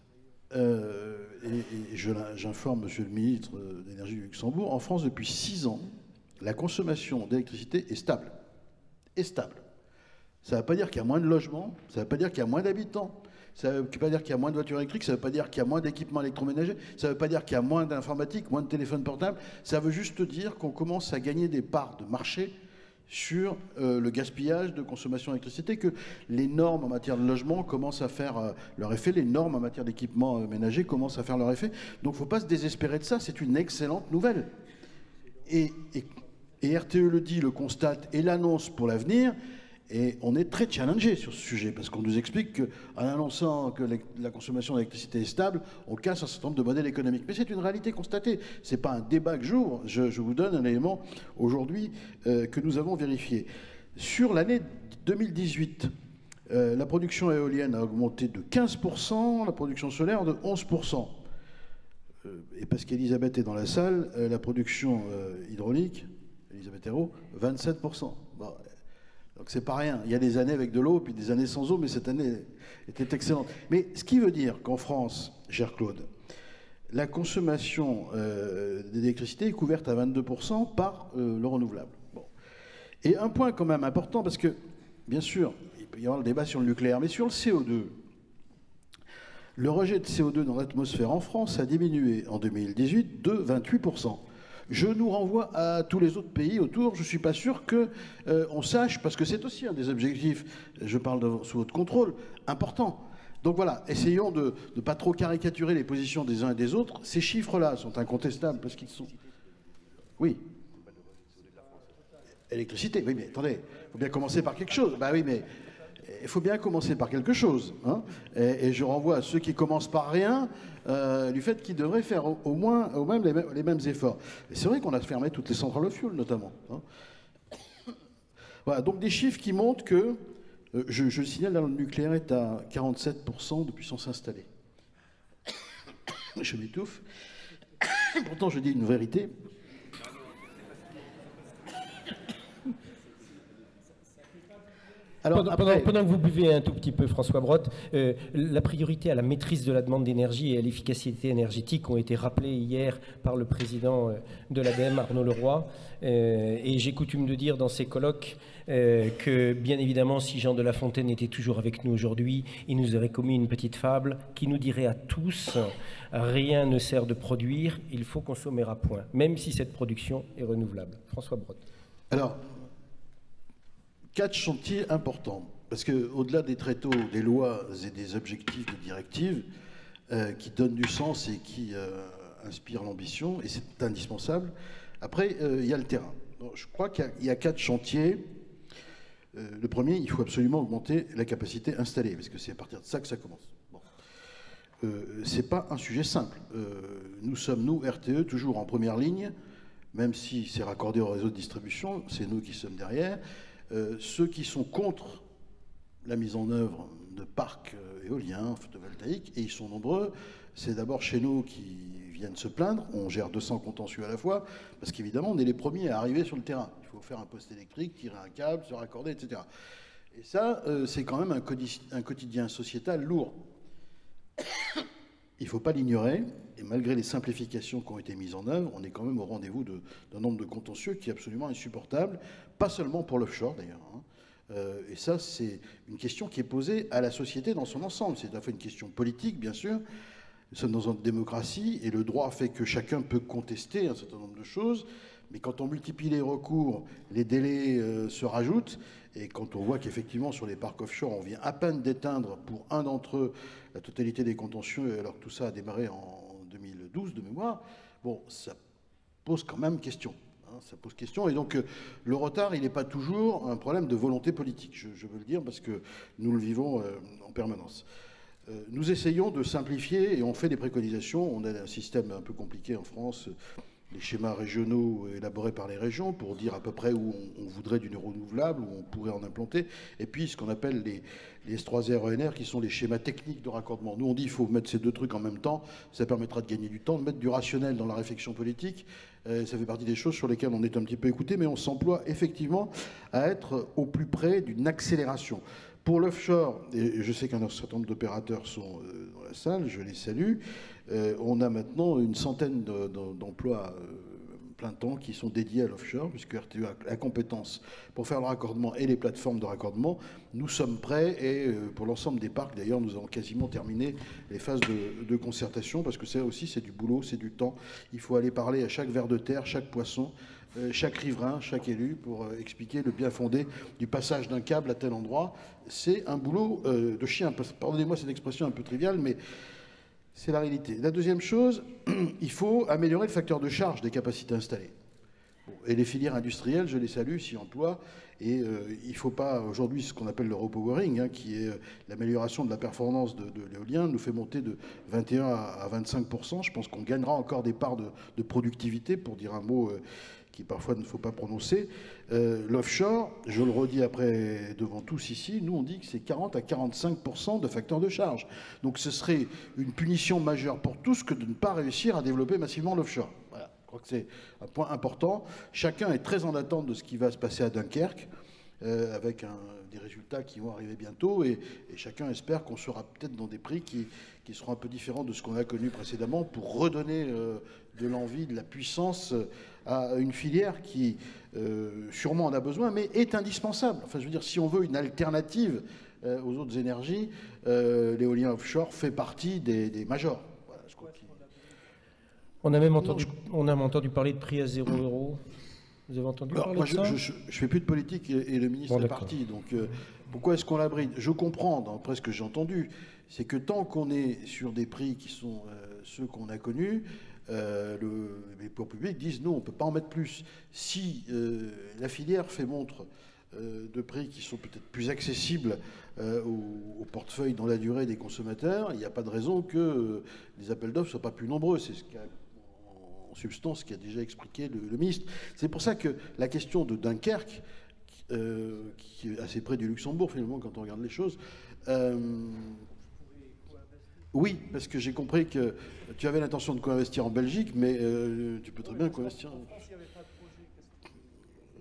Euh, et, et j'informe Monsieur le ministre de l'Énergie du Luxembourg, en France, depuis six ans, la consommation d'électricité est stable. Est stable. Ça ne veut pas dire qu'il y a moins de logements, ça ne veut pas dire qu'il y a moins d'habitants. Ça ne veut pas dire qu'il y a moins de voitures électriques, ça ne veut pas dire qu'il y a moins d'équipements électroménagers, ça ne veut pas dire qu'il y a moins d'informatique, moins de téléphones portables. Ça veut juste dire qu'on commence à gagner des parts de marché sur euh, le gaspillage de consommation d'électricité, que les normes en matière de logement commencent à faire euh, leur effet, les normes en matière d'équipements euh, ménagers commencent à faire leur effet. Donc il ne faut pas se désespérer de ça, c'est une excellente nouvelle. Et, et, et R T E le dit, le constate et l'annonce pour l'avenir. Et on est très challengé sur ce sujet, parce qu'on nous explique qu'en annonçant que la consommation d'électricité est stable, on casse un certain nombre de modèles économiques. Mais c'est une réalité constatée. Ce n'est pas un débat que j'ouvre. Je, je vous donne un élément aujourd'hui euh, que nous avons vérifié. Sur l'année deux mille dix-huit, euh, la production éolienne a augmenté de quinze pour cent, la production solaire de onze pour cent. Euh, et parce qu'Elisabeth est dans la salle, euh, la production euh, hydraulique, Elisabeth Hérault, vingt-sept pour cent. Bon, donc c'est pas rien. Il y a des années avec de l'eau, puis des années sans eau, mais cette année était excellente. Mais ce qui veut dire qu'en France, cher Claude, la consommation euh, d'électricité est couverte à vingt-deux pour cent par euh, le renouvelable. Bon. Et un point quand même important, parce que, bien sûr, il peut y avoir le débat sur le nucléaire, mais sur le C O deux, le rejet de C O deux dans l'atmosphère en France a diminué en deux mille dix-huit de vingt-huit pour cent. Je nous renvoie à tous les autres pays autour. Je ne suis pas sûr qu'on euh, sache, parce que c'est aussi un des objectifs, je parle de, sous votre contrôle, important. Donc voilà, essayons de ne pas trop caricaturer les positions des uns et des autres. Ces chiffres-là sont incontestables, parce qu'ils sont... Oui. Électricité, oui, mais attendez, il faut bien commencer par quelque chose. Ben oui, mais il faut bien commencer par quelque chose. Hein, et, et je renvoie à ceux qui commencent par rien, euh, du fait qu'ils devraient faire au, au moins au même les, mêmes, les mêmes efforts. Et c'est vrai qu'on a fermé toutes les centrales au fioul, notamment. Hein. Voilà, donc des chiffres qui montrent que, euh, je, je le signale, là, le nucléaire est à quarante-sept pour cent de puissance installée. Je m'étouffe. Pourtant, je dis une vérité. Alors, pendant, après... pendant que vous buvez un tout petit peu, François Brottes, euh, la priorité à la maîtrise de la demande d'énergie et à l'efficacité énergétique ont été rappelées hier par le président de l'A D E M, Arnaud Leroy. Euh, et j'ai coutume de dire dans ces colloques euh, que, bien évidemment, si Jean de La Fontaine était toujours avec nous aujourd'hui, il nous aurait commis une petite fable qui nous dirait à tous « Rien ne sert de produire, il faut consommer à point », même si cette production est renouvelable. François Brottes. Alors, quatre chantiers importants, parce qu'au-delà des tréteaux, des lois et des objectifs, des directives, euh, qui donnent du sens et qui euh, inspirent l'ambition, et c'est indispensable, après, euh, il y a le terrain. Donc, je crois qu'il y, y a quatre chantiers. Euh, le premier, il faut absolument augmenter la capacité installée, parce que c'est à partir de ça que ça commence. Bon. Euh, c'est pas un sujet simple. Euh, nous sommes, nous, R T E, toujours en première ligne, même si c'est raccordé au réseau de distribution, c'est nous qui sommes derrière. Euh, ceux qui sont contre la mise en œuvre de parcs euh, éoliens, photovoltaïques, et ils sont nombreux, c'est d'abord chez nous qui viennent se plaindre, on gère deux cents contentieux à la fois, parce qu'évidemment on est les premiers à arriver sur le terrain. Il faut faire un poste électrique, tirer un câble, se raccorder, et cetera. Et ça, euh, c'est quand même un, un quotidien sociétal lourd. Il ne faut pas l'ignorer, et malgré les simplifications qui ont été mises en œuvre, on est quand même au rendez-vous d'un nombre de contentieux qui est absolument insupportable, pas seulement pour l'offshore d'ailleurs. Hein. Euh, et ça, c'est une question qui est posée à la société dans son ensemble. C'est à la fois une question politique, bien sûr. Nous sommes dans une démocratie, et le droit fait que chacun peut contester un certain nombre de choses, mais quand on multiplie les recours, les délais euh, se rajoutent, et quand on voit qu'effectivement sur les parcs offshore, on vient à peine d'éteindre pour un d'entre eux la totalité des contentieux, alors que tout ça a démarré en deux mille douze de mémoire, bon, ça pose quand même question. Hein, ça pose question. Et donc, euh, le retard, il n'est pas toujours un problème de volonté politique, je, je veux le dire, parce que nous le vivons euh, en permanence. Euh, nous essayons de simplifier et on fait des préconisations. On a un système un peu compliqué en France, les schémas régionaux élaborés par les régions pour dire à peu près où on, on voudrait du renouvelable, où on pourrait en implanter, et puis ce qu'on appelle les, les S trois R E N R, qui sont les schémas techniques de raccordement. Nous, on dit qu'il faut mettre ces deux trucs en même temps, ça permettra de gagner du temps, de mettre du rationnel dans la réflexion politique. Euh, ça fait partie des choses sur lesquelles on est un petit peu écouté, mais on s'emploie effectivement à être au plus près d'une accélération. Pour l'offshore, et je sais qu'un certain nombre d'opérateurs sont dans la salle, je les salue, euh, on a maintenant une centaine d'emplois euh, plein temps qui sont dédiés à l'offshore, puisque R T E a la compétence pour faire le raccordement et les plateformes de raccordement. Nous sommes prêts, et euh, pour l'ensemble des parcs, d'ailleurs, nous avons quasiment terminé les phases de, de concertation, parce que ça aussi, c'est du boulot, c'est du temps. Il faut aller parler à chaque ver de terre, chaque poisson, chaque riverain, chaque élu, pour euh, expliquer le bien fondé du passage d'un câble à tel endroit. C'est un boulot euh, de chien. Pardonnez-moi cette expression un peu triviale, mais c'est la réalité. La deuxième chose, il faut améliorer le facteur de charge des capacités installées. Bon, et les filières industrielles, je les salue, s'y emploient. Et euh, il ne faut pas, aujourd'hui, ce qu'on appelle le repowering, hein, qui est euh, l'amélioration de la performance de, de l'éolien, nous fait monter de vingt et un à vingt-cinq pour cent. Je pense qu'on gagnera encore des parts de, de productivité, pour dire un mot euh, qui parfois ne faut pas prononcer. Euh, L'offshore, je le redis après devant tous ici, nous on dit que c'est quarante à quarante-cinq pour cent de facteurs de charge. Donc ce serait une punition majeure pour tous que de ne pas réussir à développer massivement l'offshore. Voilà, je crois que c'est un point important. Chacun est très en attente de ce qui va se passer à Dunkerque, euh, avec un, des résultats qui vont arriver bientôt, et, et chacun espère qu'on sera peut-être dans des prix qui, qui seront un peu différents de ce qu'on a connu précédemment, pour redonner euh, de l'envie, de la puissance à une filière qui euh, sûrement en a besoin, mais est indispensable. Enfin, je veux dire, si on veut une alternative euh, aux autres énergies, euh, l'éolien offshore fait partie des, des majors. Voilà, je crois on a même entendu, non, je... on a même entendu parler de prix à zéro euro. Vous avez entendu Alors, parler moi, de je, ça je ne fais plus de politique, et, et le ministre bon, est parti. Donc, euh, pourquoi est-ce qu'on l'abrite? Je comprends, d'après ce que j'ai entendu, c'est que tant qu'on est sur des prix qui sont euh, ceux qu'on a connus, Euh, le, les pouvoirs publics disent non, on ne peut pas en mettre plus. Si euh, la filière fait montre euh, de prix qui sont peut-être plus accessibles euh, au, au portefeuille dans la durée des consommateurs, il n'y a pas de raison que euh, les appels d'offres ne soient pas plus nombreux. C'est ce qu'a, en substance, ce qu'a déjà expliqué le, le ministre. C'est pour ça que la question de Dunkerque, euh, qui est assez près du Luxembourg finalement quand on regarde les choses, euh, oui, parce que j'ai compris que tu avais l'intention de co-investir en Belgique, mais euh, tu peux très bien co-investir.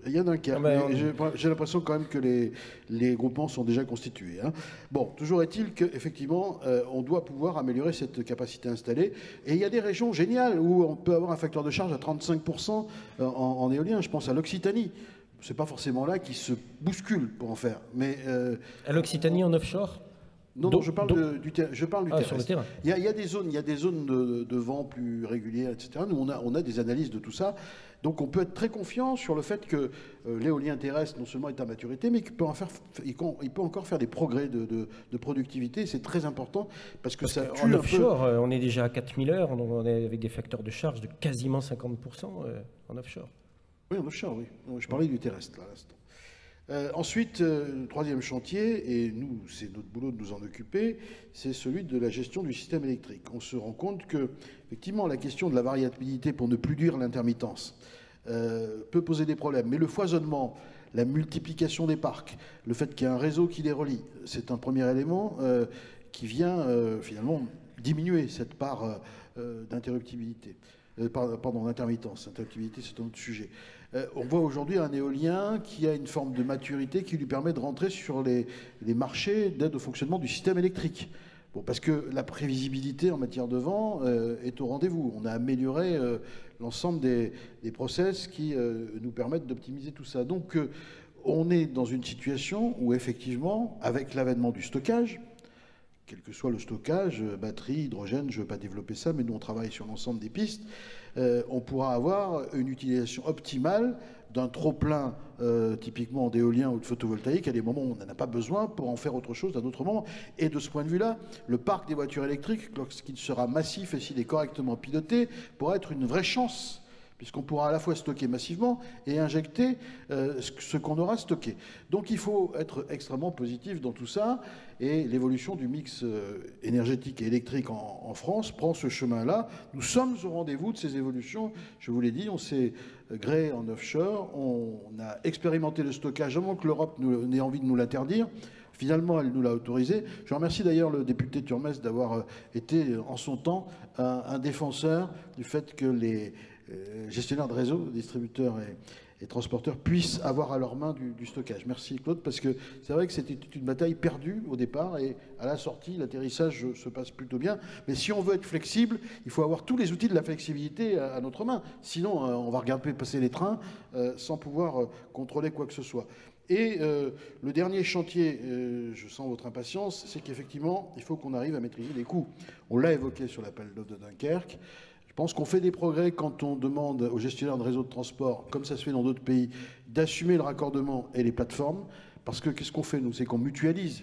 Il y a Dunkerque. Ah ben, mais j'ai- J'ai l'impression quand même que les, les groupements sont déjà constitués. hein. Bon, toujours est-il qu'effectivement, euh, on doit pouvoir améliorer cette capacité installée. Et il y a des régions géniales où on peut avoir un facteur de charge à trente-cinq pour cent en, en éolien. Je pense à l'Occitanie. C'est pas forcément là qui se bouscule pour en faire. Mais euh, À l'Occitanie en offshore? non, non, Donc- je parle, donc- de, du, ter- je parle du Ah, terrestre. sur le terrain. Il y, a, il y a des zones, il y a des zones de, de vent plus régulières, et cetera. Nous, on a, on a des analyses de tout ça. Donc, on peut être très confiant sur le fait que euh, l'éolien terrestre, non seulement est à maturité, mais qu'il peut, en faire, il con- il peut encore faire des progrès de, de- de productivité. C'est très important parce que ça tue En un peu. offshore, euh, on est déjà à quatre mille heures, donc on est avec des facteurs de charge de quasiment cinquante pour cent euh, en offshore. Oui, en offshore, oui. Non, je parlais du terrestre, là, à l'instant. Euh, ensuite, euh, le troisième chantier, et nous, c'est notre boulot de nous en occuper, c'est celui de la gestion du système électrique. On se rend compte que, effectivement, la question de la variabilité pour ne plus dire l'intermittence euh, peut poser des problèmes. Mais le foisonnement, la multiplication des parcs, le fait qu'il y ait un réseau qui les relie, c'est un premier élément euh, qui vient euh, finalement diminuer cette part euh, euh, d'interruptibilité. Euh, par- pardon, d'intermittence. Interruptibilité, c'est un autre sujet. Euh, on voit aujourd'hui un éolien qui a une forme de maturité qui lui permet de rentrer sur les, les marchés d'aide au fonctionnement du système électrique. Bon, parce que la prévisibilité en matière de vent euh, est au rendez-vous. On a amélioré euh, l'ensemble des, des process qui euh, nous permettent d'optimiser tout ça. Donc, euh, on est dans une situation où, effectivement, avec l'avènement du stockage, quel que soit le stockage, euh, batterie, hydrogène, je ne veux pas développer ça, mais nous on travaille sur l'ensemble des pistes, euh, on pourra avoir une utilisation optimale d'un trop-plein euh, typiquement d'éolien ou de photovoltaïque à des moments où on n'en a pas besoin pour en faire autre chose à d'autres moments. Et de ce point de vue-là, le parc des voitures électriques, lorsqu'il sera massif et s'il est correctement piloté, pourra être une vraie chance, puisqu'on pourra à la fois stocker massivement et injecter euh, ce qu'on aura stocké. Donc il faut être extrêmement positif dans tout ça, et l'évolution du mix euh, énergétique et électrique en, en France prend ce chemin-là. Nous sommes au rendez-vous de ces évolutions, je vous l'ai dit, on s'est gréé en offshore, on a expérimenté le stockage avant que l'Europe n'ait envie de nous l'interdire. Finalement, elle nous l'a autorisé. Je remercie d'ailleurs le député Turmes d'avoir été en son temps un, un défenseur du fait que les Euh, gestionnaires de réseau, distributeurs et, et transporteurs puissent avoir à leurs mains du, du stockage. Merci Claude, parce que c'est vrai que c'était une bataille perdue au départ et à la sortie, l'atterrissage se passe plutôt bien. Mais si on veut être flexible, il faut avoir tous les outils de la flexibilité à, à notre main. Sinon, euh, on va regarder passer les trains euh, sans pouvoir euh, contrôler quoi que ce soit. Et euh, le dernier chantier, euh, je sens votre impatience, c'est qu'effectivement, il faut qu'on arrive à maîtriser les coûts. On l'a évoqué sur l'appel d'offres de Dunkerque. Je pense qu'on fait des progrès quand on demande aux gestionnaires de réseaux de transport, comme ça se fait dans d'autres pays, d'assumer le raccordement et les plateformes. Parce que qu'est-ce qu'on fait, nous? C'est qu'on mutualise.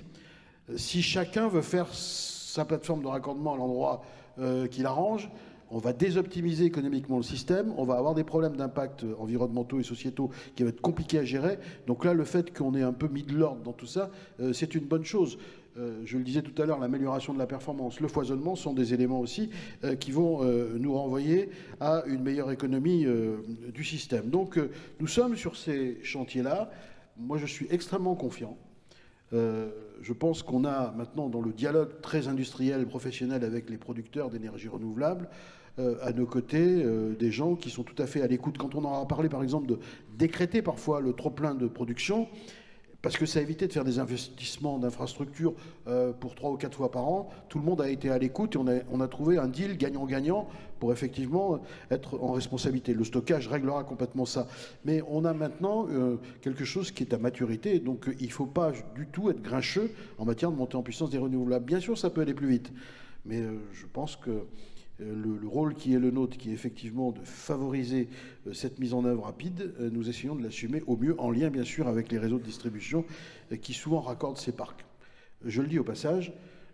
Si chacun veut faire sa plateforme de raccordement à l'endroit euh, qu'il arrange, on va désoptimiser économiquement le système, on va avoir des problèmes d'impact environnementaux et sociétaux qui vont être compliqués à gérer. Donc là, le fait qu'on ait un peu mis de l'ordre dans tout ça, euh, c'est une bonne chose. Euh, je le disais tout à l'heure, l'amélioration de la performance, le foisonnement sont des éléments aussi euh, qui vont euh, nous renvoyer à une meilleure économie euh, du système. Donc euh, nous sommes sur ces chantiers-là. Moi, je suis extrêmement confiant. Euh, je pense qu'on a maintenant dans le dialogue très industriel, professionnel avec les producteurs d'énergie renouvelable, euh, à nos côtés, euh, des gens qui sont tout à fait à l'écoute. Quand on en a parlé, par exemple, de décréter parfois le trop-plein de production, parce que ça a évité de faire des investissements d'infrastructures euh, pour trois ou quatre fois par an, tout le monde a été à l'écoute et on a, on a trouvé un deal gagnant-gagnant pour effectivement être en responsabilité. Le stockage réglera complètement ça. Mais on a maintenant euh, quelque chose qui est à maturité, donc euh, il ne faut pas du tout être grincheux en matière de montée en puissance des renouvelables. Bien sûr, ça peut aller plus vite, mais euh, je pense que Le, le rôle qui est le nôtre, qui est effectivement de favoriser euh, cette mise en œuvre rapide, euh, nous essayons de l'assumer au mieux, en lien bien sûr avec les réseaux de distribution euh, qui souvent raccordent ces parcs. Je le dis au passage,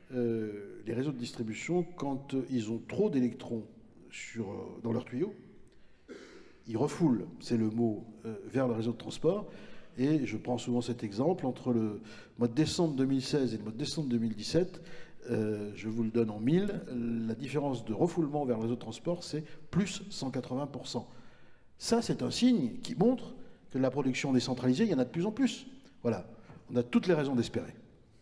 euh, les réseaux de distribution, quand euh, ils ont trop d'électrons sur, euh, dans leurs tuyaux, ils refoulent, c'est le mot, euh, vers le réseau de transport. Et je prends souvent cet exemple, entre le mois de décembre deux mille seize et le mois de décembre deux mille dix-sept, Euh, je vous le donne en mille, la différence de refoulement vers le réseau de transport, c'est plus cent quatre-vingts pour cent. Ça, c'est un signe qui montre que la production décentralisée, il y en a de plus en plus. Voilà, on a toutes les raisons d'espérer.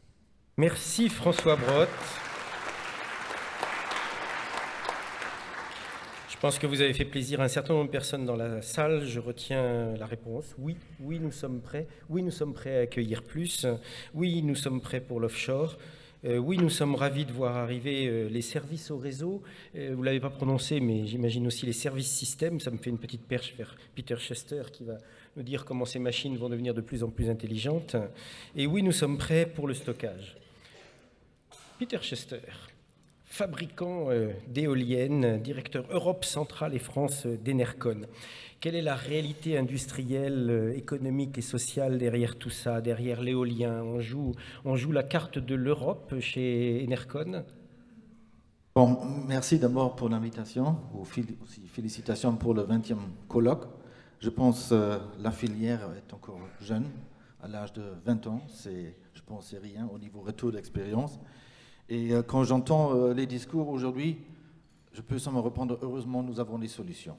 Merci François Brottes. Je pense que vous avez fait plaisir à un certain nombre de personnes dans la salle. Je retiens la réponse. Oui, oui, nous sommes prêts. Oui, nous sommes prêts à accueillir plus. Oui, nous sommes prêts pour l'offshore. Euh, oui, nous sommes ravis de voir arriver euh, les services au réseau. Euh, vous ne l'avez pas prononcé, mais j'imagine aussi les services systèmes. Ça me fait une petite perche vers Peter Chester qui va nous dire comment ces machines vont devenir de plus en plus intelligentes. Et oui, nous sommes prêts pour le stockage. Peter Chester, fabricant euh, d'éoliennes, directeur Europe centrale et France euh, d'Enercon. Quelle est la réalité industrielle, euh, économique et sociale derrière tout ça, derrière l'éolien? On joue, on joue la carte de l'Europe chez Enercon? Bon, merci d'abord pour l'invitation, aussi félicitations pour le vingtième colloque. Je pense que euh, la filière est encore jeune, à l'âge de vingt ans, c'est, je pense c'est rien au niveau retour d'expérience. Et euh, quand j'entends euh, les discours aujourd'hui, je peux seulement répondre, heureusement nous avons des solutions.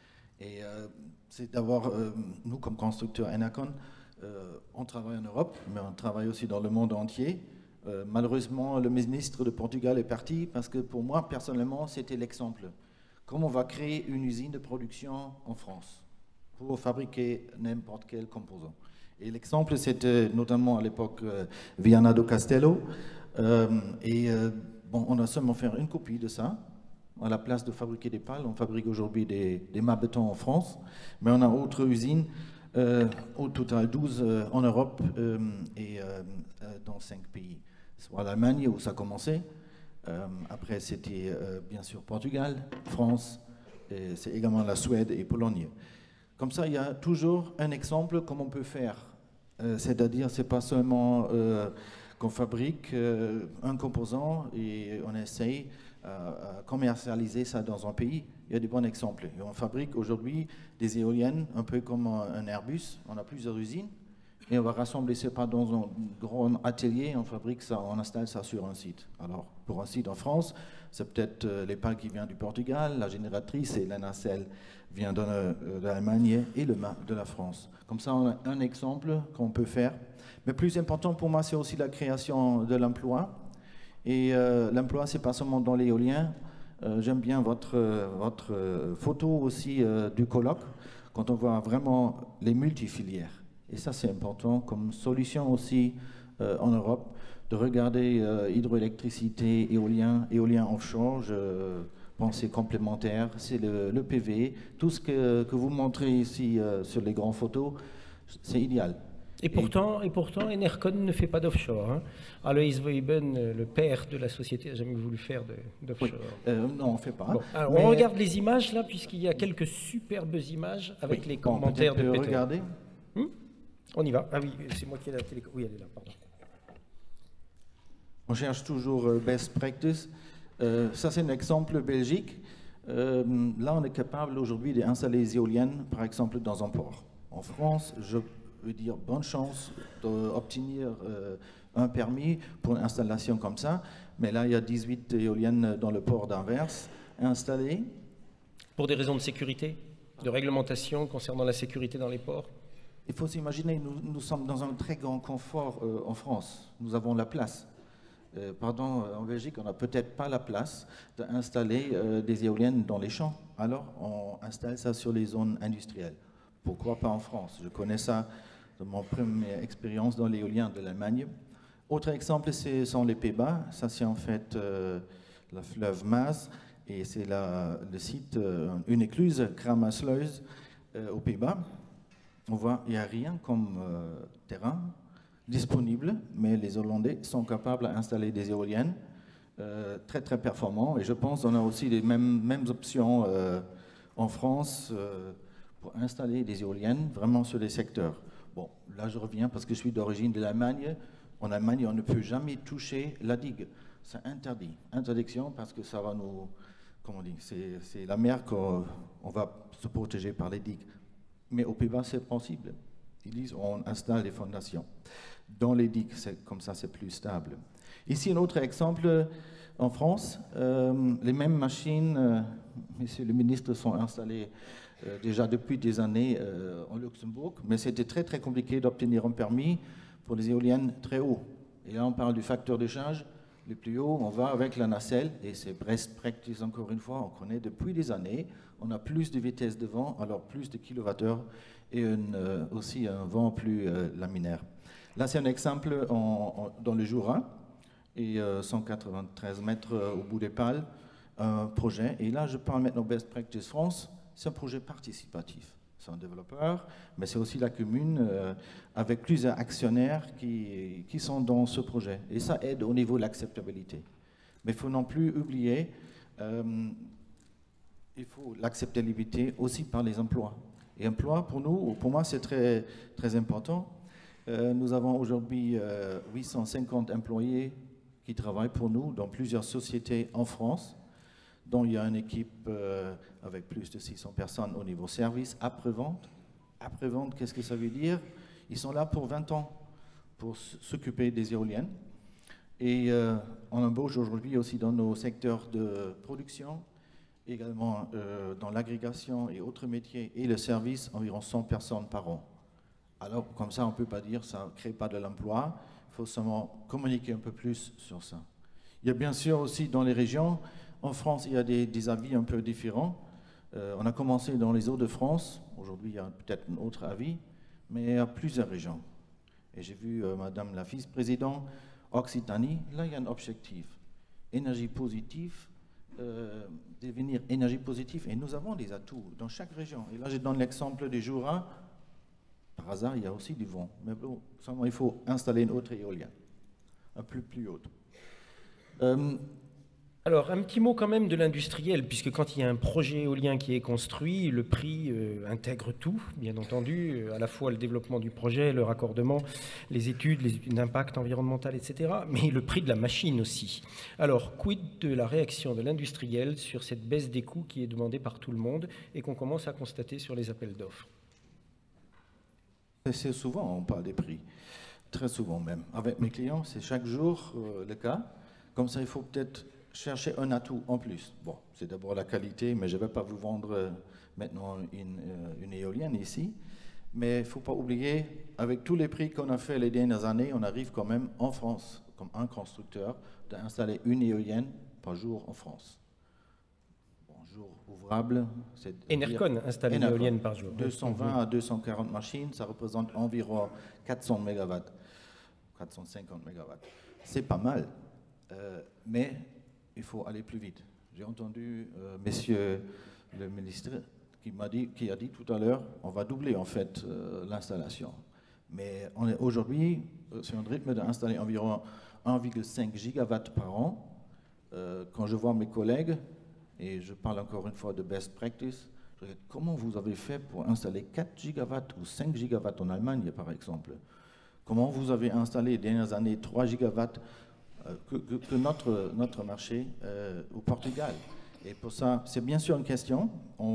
Et euh, c'est d'avoir, euh, nous comme constructeurs Enercon, euh, on travaille en Europe, mais on travaille aussi dans le monde entier. Euh, malheureusement, le ministre de Portugal est parti parce que pour moi, personnellement, c'était l'exemple. Comment on va créer une usine de production en France pour fabriquer n'importe quel composant. Et l'exemple, c'était notamment à l'époque euh, Viana do Castelo. Euh, et euh, bon, on a seulement fait une copie de ça. À la place de fabriquer des pales, on fabrique aujourd'hui des, des mâts béton en France, mais on a autre usines, euh, au total douze euh, en Europe euh, et euh, euh, dans cinq pays. Soit l'Allemagne où ça a commencé, euh, après c'était euh, bien sûr Portugal, France, et c'est également la Suède et Pologne. Comme ça, il y a toujours un exemple comment on peut faire. Euh, c'est-à-dire, c'est pas seulement euh, qu'on fabrique euh, un composant et on essaye à commercialiser ça dans un pays. Il y a des bons exemples. Et on fabrique aujourd'hui des éoliennes, un peu comme un Airbus. On a plusieurs usines et on va rassembler ça pas dans un grand atelier. On fabrique ça, on installe ça sur un site. Alors, pour un site en France, c'est peut-être les pales qui viennent du Portugal, la génératrice et la nacelle vient de l'Allemagne et le mât de la France. Comme ça, on a un exemple qu'on peut faire. Mais plus important pour moi, c'est aussi la création de l'emploi. Et euh, l'emploi, c'est pas seulement dans l'éolien. Euh, J'aime bien votre, votre photo aussi euh, du colloque, quand on voit vraiment les multifilières. Et ça, c'est important comme solution aussi euh, en Europe, de regarder euh, hydroélectricité, éolien, éolien offshore. Je pense c'est complémentaire, c'est le, le P V. Tout ce que, que vous montrez ici euh, sur les grandes photos, c'est idéal. Et pourtant, et pourtant, Enercon ne fait pas d'offshore. Hein. Alois Voiben, le père de la société, n'a jamais voulu faire d'offshore. Oui. Euh, non, on ne fait pas. Bon, alors mais... on regarde les images là, puisqu'il y a quelques superbes images avec oui. les commentaires bon, de Peter. Regarder. Hmm on y va. Ah oui, c'est moi qui ai la télé. Oui, elle est là, pardon. On cherche toujours euh, best practice. Euh, ça, c'est un exemple Belgique. Euh, là, on est capable aujourd'hui d'installer des éoliennes, par exemple, dans un port. En France, je veux dire bonne chance d'obtenir euh, un permis pour une installation comme ça. Mais là, il y a dix-huit éoliennes dans le port d'Anvers installées. Pour des raisons de sécurité, de réglementation concernant la sécurité dans les ports? Il faut s'imaginer, nous, nous sommes dans un très grand confort euh, en France. Nous avons la place. Euh, pardon, en Belgique, on n'a peut-être pas la place d'installer euh, des éoliennes dans les champs. Alors, on installe ça sur les zones industrielles. Pourquoi pas en France? Je connais ça de mon première expérience dans l'éolien de l'Allemagne. Autre exemple, ce sont les Pays-Bas. Ça, c'est en fait euh, le fleuve Maas. Et c'est le site, euh, une écluse, Kramersluis, euh, aux Pays-Bas. On voit qu'il n'y a rien comme euh, terrain disponible, mais les Hollandais sont capables d'installer des éoliennes euh, très très performants. Et je pense qu'on a aussi les mêmes, mêmes options euh, en France euh, pour installer des éoliennes vraiment sur les secteurs. Bon, là je reviens parce que je suis d'origine de l'Allemagne. En Allemagne, on ne peut jamais toucher la digue. C'est interdit. Interdiction parce que ça va nous... Comment on dit? C'est la mer qu'on va se protéger par les digues. Mais aux Pays-Bas, c'est possible. Ils disent on installe les fondations. Dans les digues, comme ça, c'est plus stable. Ici, un autre exemple, en France, euh, les mêmes machines, euh, messieurs les ministres, sont installées euh, déjà depuis des années euh, en Luxembourg, mais c'était très, très compliqué d'obtenir un permis pour les éoliennes très haut. Et là, on parle du facteur de charge les plus hauts, on va avec la nacelle, et c'est best practice encore une fois, on connaît depuis des années, on a plus de vitesse de vent, alors plus de kilowattheures, et une, euh, aussi un vent plus euh, laminaire. Là, c'est un exemple en, en, dans le Jura, et euh, cent quatre-vingt-treize mètres euh, au bout des pales, un projet. Et là, je parle maintenant Best Practice France, c'est un projet participatif. C'est un développeur, mais c'est aussi la commune euh, avec plusieurs actionnaires qui, qui sont dans ce projet. Et ça aide au niveau de l'acceptabilité. Mais il ne faut non plus oublier, euh, il faut l'acceptabilité aussi par les emplois. Et emploi, pour nous, pour moi, c'est très, très important. Euh, nous avons aujourd'hui euh, huit cent cinquante employés qui travaillent pour nous dans plusieurs sociétés en France, dont il y a une équipe euh, avec plus de six cents personnes au niveau service, après-vente. Après-vente, qu'est-ce que ça veut dire? Ils sont là pour vingt ans, pour s'occuper des éoliennes. Et euh, on embauche aujourd'hui aussi dans nos secteurs de production, également euh, dans l'agrégation et autres métiers, et le service, environ cent personnes par an. Alors, comme ça, on ne peut pas dire que ça ne crée pas de l'emploi, il faut seulement communiquer un peu plus sur ça. Il y a bien sûr aussi dans les régions, en France, il y a des, des avis un peu différents. Euh, on a commencé dans les Hauts-de-France, aujourd'hui il y a peut-être un autre avis, mais il y a plusieurs régions. Et j'ai vu euh, Madame la vice-présidente, Occitanie, là il y a un objectif. Énergie positive, euh, devenir énergie positive, et nous avons des atouts dans chaque région. Et là je donne l'exemple du Jura, par hasard il y a aussi du vent, mais bon, seulement il faut installer une autre éolienne, un peu plus haute. Euh, Alors, un petit mot quand même de l'industriel, puisque quand il y a un projet éolien qui est construit, le prix euh, intègre tout, bien entendu, euh, à la fois le développement du projet, le raccordement, les études, les études d'impact environnemental, et cetera, mais le prix de la machine aussi. Alors, quid de la réaction de l'industriel sur cette baisse des coûts qui est demandée par tout le monde et qu'on commence à constater sur les appels d'offres? C'est souvent, on parle des prix, très souvent même. Avec mes clients, c'est chaque jour euh, le cas. Comme ça, il faut peut-être chercher un atout en plus. Bon, c'est d'abord la qualité, mais je ne vais pas vous vendre euh, maintenant une, euh, une éolienne ici. Mais il ne faut pas oublier, avec tous les prix qu'on a fait les dernières années, on arrive quand même en France, comme un constructeur, d'installer une éolienne par jour en France. Bon, jour ouvrable, c'est... Enercon installe une éolienne par jour. deux cent vingt à deux cent quarante machines, ça représente environ quatre cents mégawatts, quatre cent cinquante mégawatts. C'est pas mal, euh, mais il faut aller plus vite. J'ai entendu euh, monsieur le ministre qui m'a dit, qui a dit tout à l'heure, on va doubler en fait euh, l'installation. Mais on est aujourd'hui euh, sur un rythme d'installer environ un virgule cinq gigawatts par an. Euh, quand je vois mes collègues, et je parle encore une fois de best practice, je regarde comment vous avez fait pour installer quatre gigawatts ou cinq gigawatts en Allemagne par exemple. Comment vous avez installé les dernières années trois gigawatts Que, que, que notre, notre marché euh, au Portugal. Et pour ça, c'est bien sûr une question.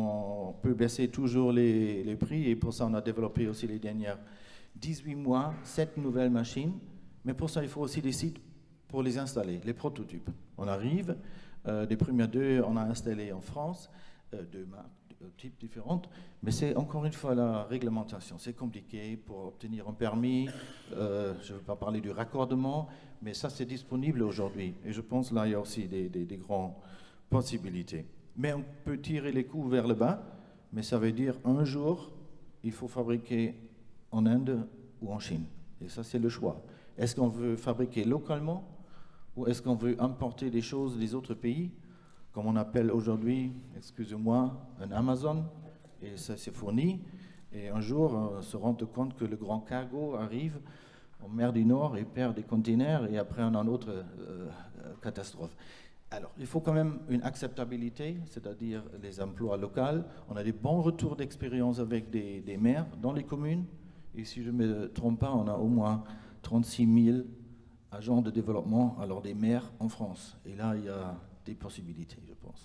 On peut baisser toujours les, les prix, et pour ça, on a développé aussi les dernières dix-huit mois, sept nouvelles machines. Mais pour ça, il faut aussi des sites pour les installer, les prototypes. On arrive, euh, les premières deux, on a installé en France, euh, deux marques, deux types différentes, mais c'est encore une fois la réglementation. C'est compliqué pour obtenir un permis. Euh, je ne veux pas parler du raccordement, mais ça, c'est disponible aujourd'hui. Et je pense là, il y a aussi des, des, des grandes possibilités. Mais on peut tirer les coûts vers le bas, mais ça veut dire un jour, il faut fabriquer en Inde ou en Chine. Et ça, c'est le choix. Est-ce qu'on veut fabriquer localement ou est-ce qu'on veut importer des choses des autres pays, comme on appelle aujourd'hui, excusez-moi, un Amazon, et ça c'est fourni. Et un jour, on se rend compte que le grand cargo arrive en mer du Nord et perd des containers, et après on a une autre euh, catastrophe. Alors, il faut quand même une acceptabilité, c'est-à-dire les emplois locaux. On a des bons retours d'expérience avec des, des maires dans les communes. Et si je ne me trompe pas, on a au moins trente-six mille agents de développement, alors des maires en France. Et là, il y a des possibilités, je pense.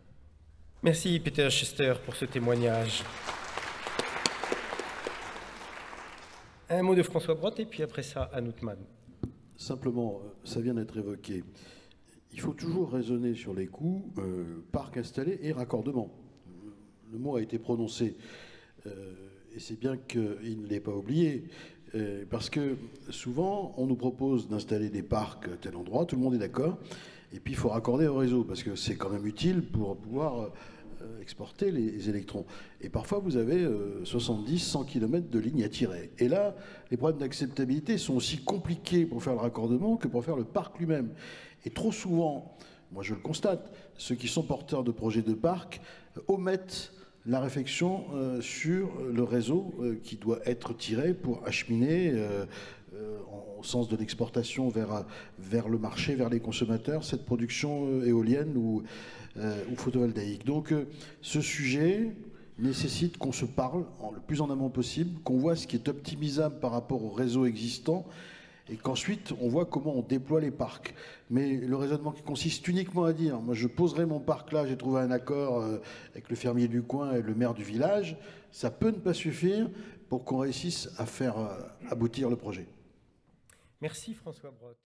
Merci Peter Chester pour ce témoignage. Un mot de François Brotte et puis après ça, Anouk Mann. Simplement, ça vient d'être évoqué. Il faut toujours raisonner sur les coûts, euh, parc installé et raccordement. Le mot a été prononcé, euh, et c'est bien qu'il ne l'ait pas oublié. Euh, parce que souvent, on nous propose d'installer des parcs à tel endroit, tout le monde est d'accord, et puis il faut raccorder au réseau, parce que c'est quand même utile pour pouvoir euh, exporter les, les électrons. Et parfois, vous avez euh, soixante-dix, cent kilomètres de lignes à tirer. Et là, les problèmes d'acceptabilité sont aussi compliqués pour faire le raccordement que pour faire le parc lui-même. Et trop souvent, moi je le constate, ceux qui sont porteurs de projets de parc euh, omettent la réflexion euh, sur le réseau euh, qui doit être tiré pour acheminer euh, euh, en, au sens de l'exportation vers, vers le marché, vers les consommateurs, cette production euh, éolienne ou, euh, ou photovoltaïque. Donc euh, ce sujet nécessite qu'on se parle en, le plus en amont possible, qu'on voit ce qui est optimisable par rapport au réseau existant, et qu'ensuite on voit comment on déploie les parcs. Mais le raisonnement qui consiste uniquement à dire, moi je poserai mon parc là, j'ai trouvé un accord euh, avec le fermier du coin et le maire du village, ça peut ne pas suffire pour qu'on réussisse à faire euh, aboutir le projet. Merci François Brottes.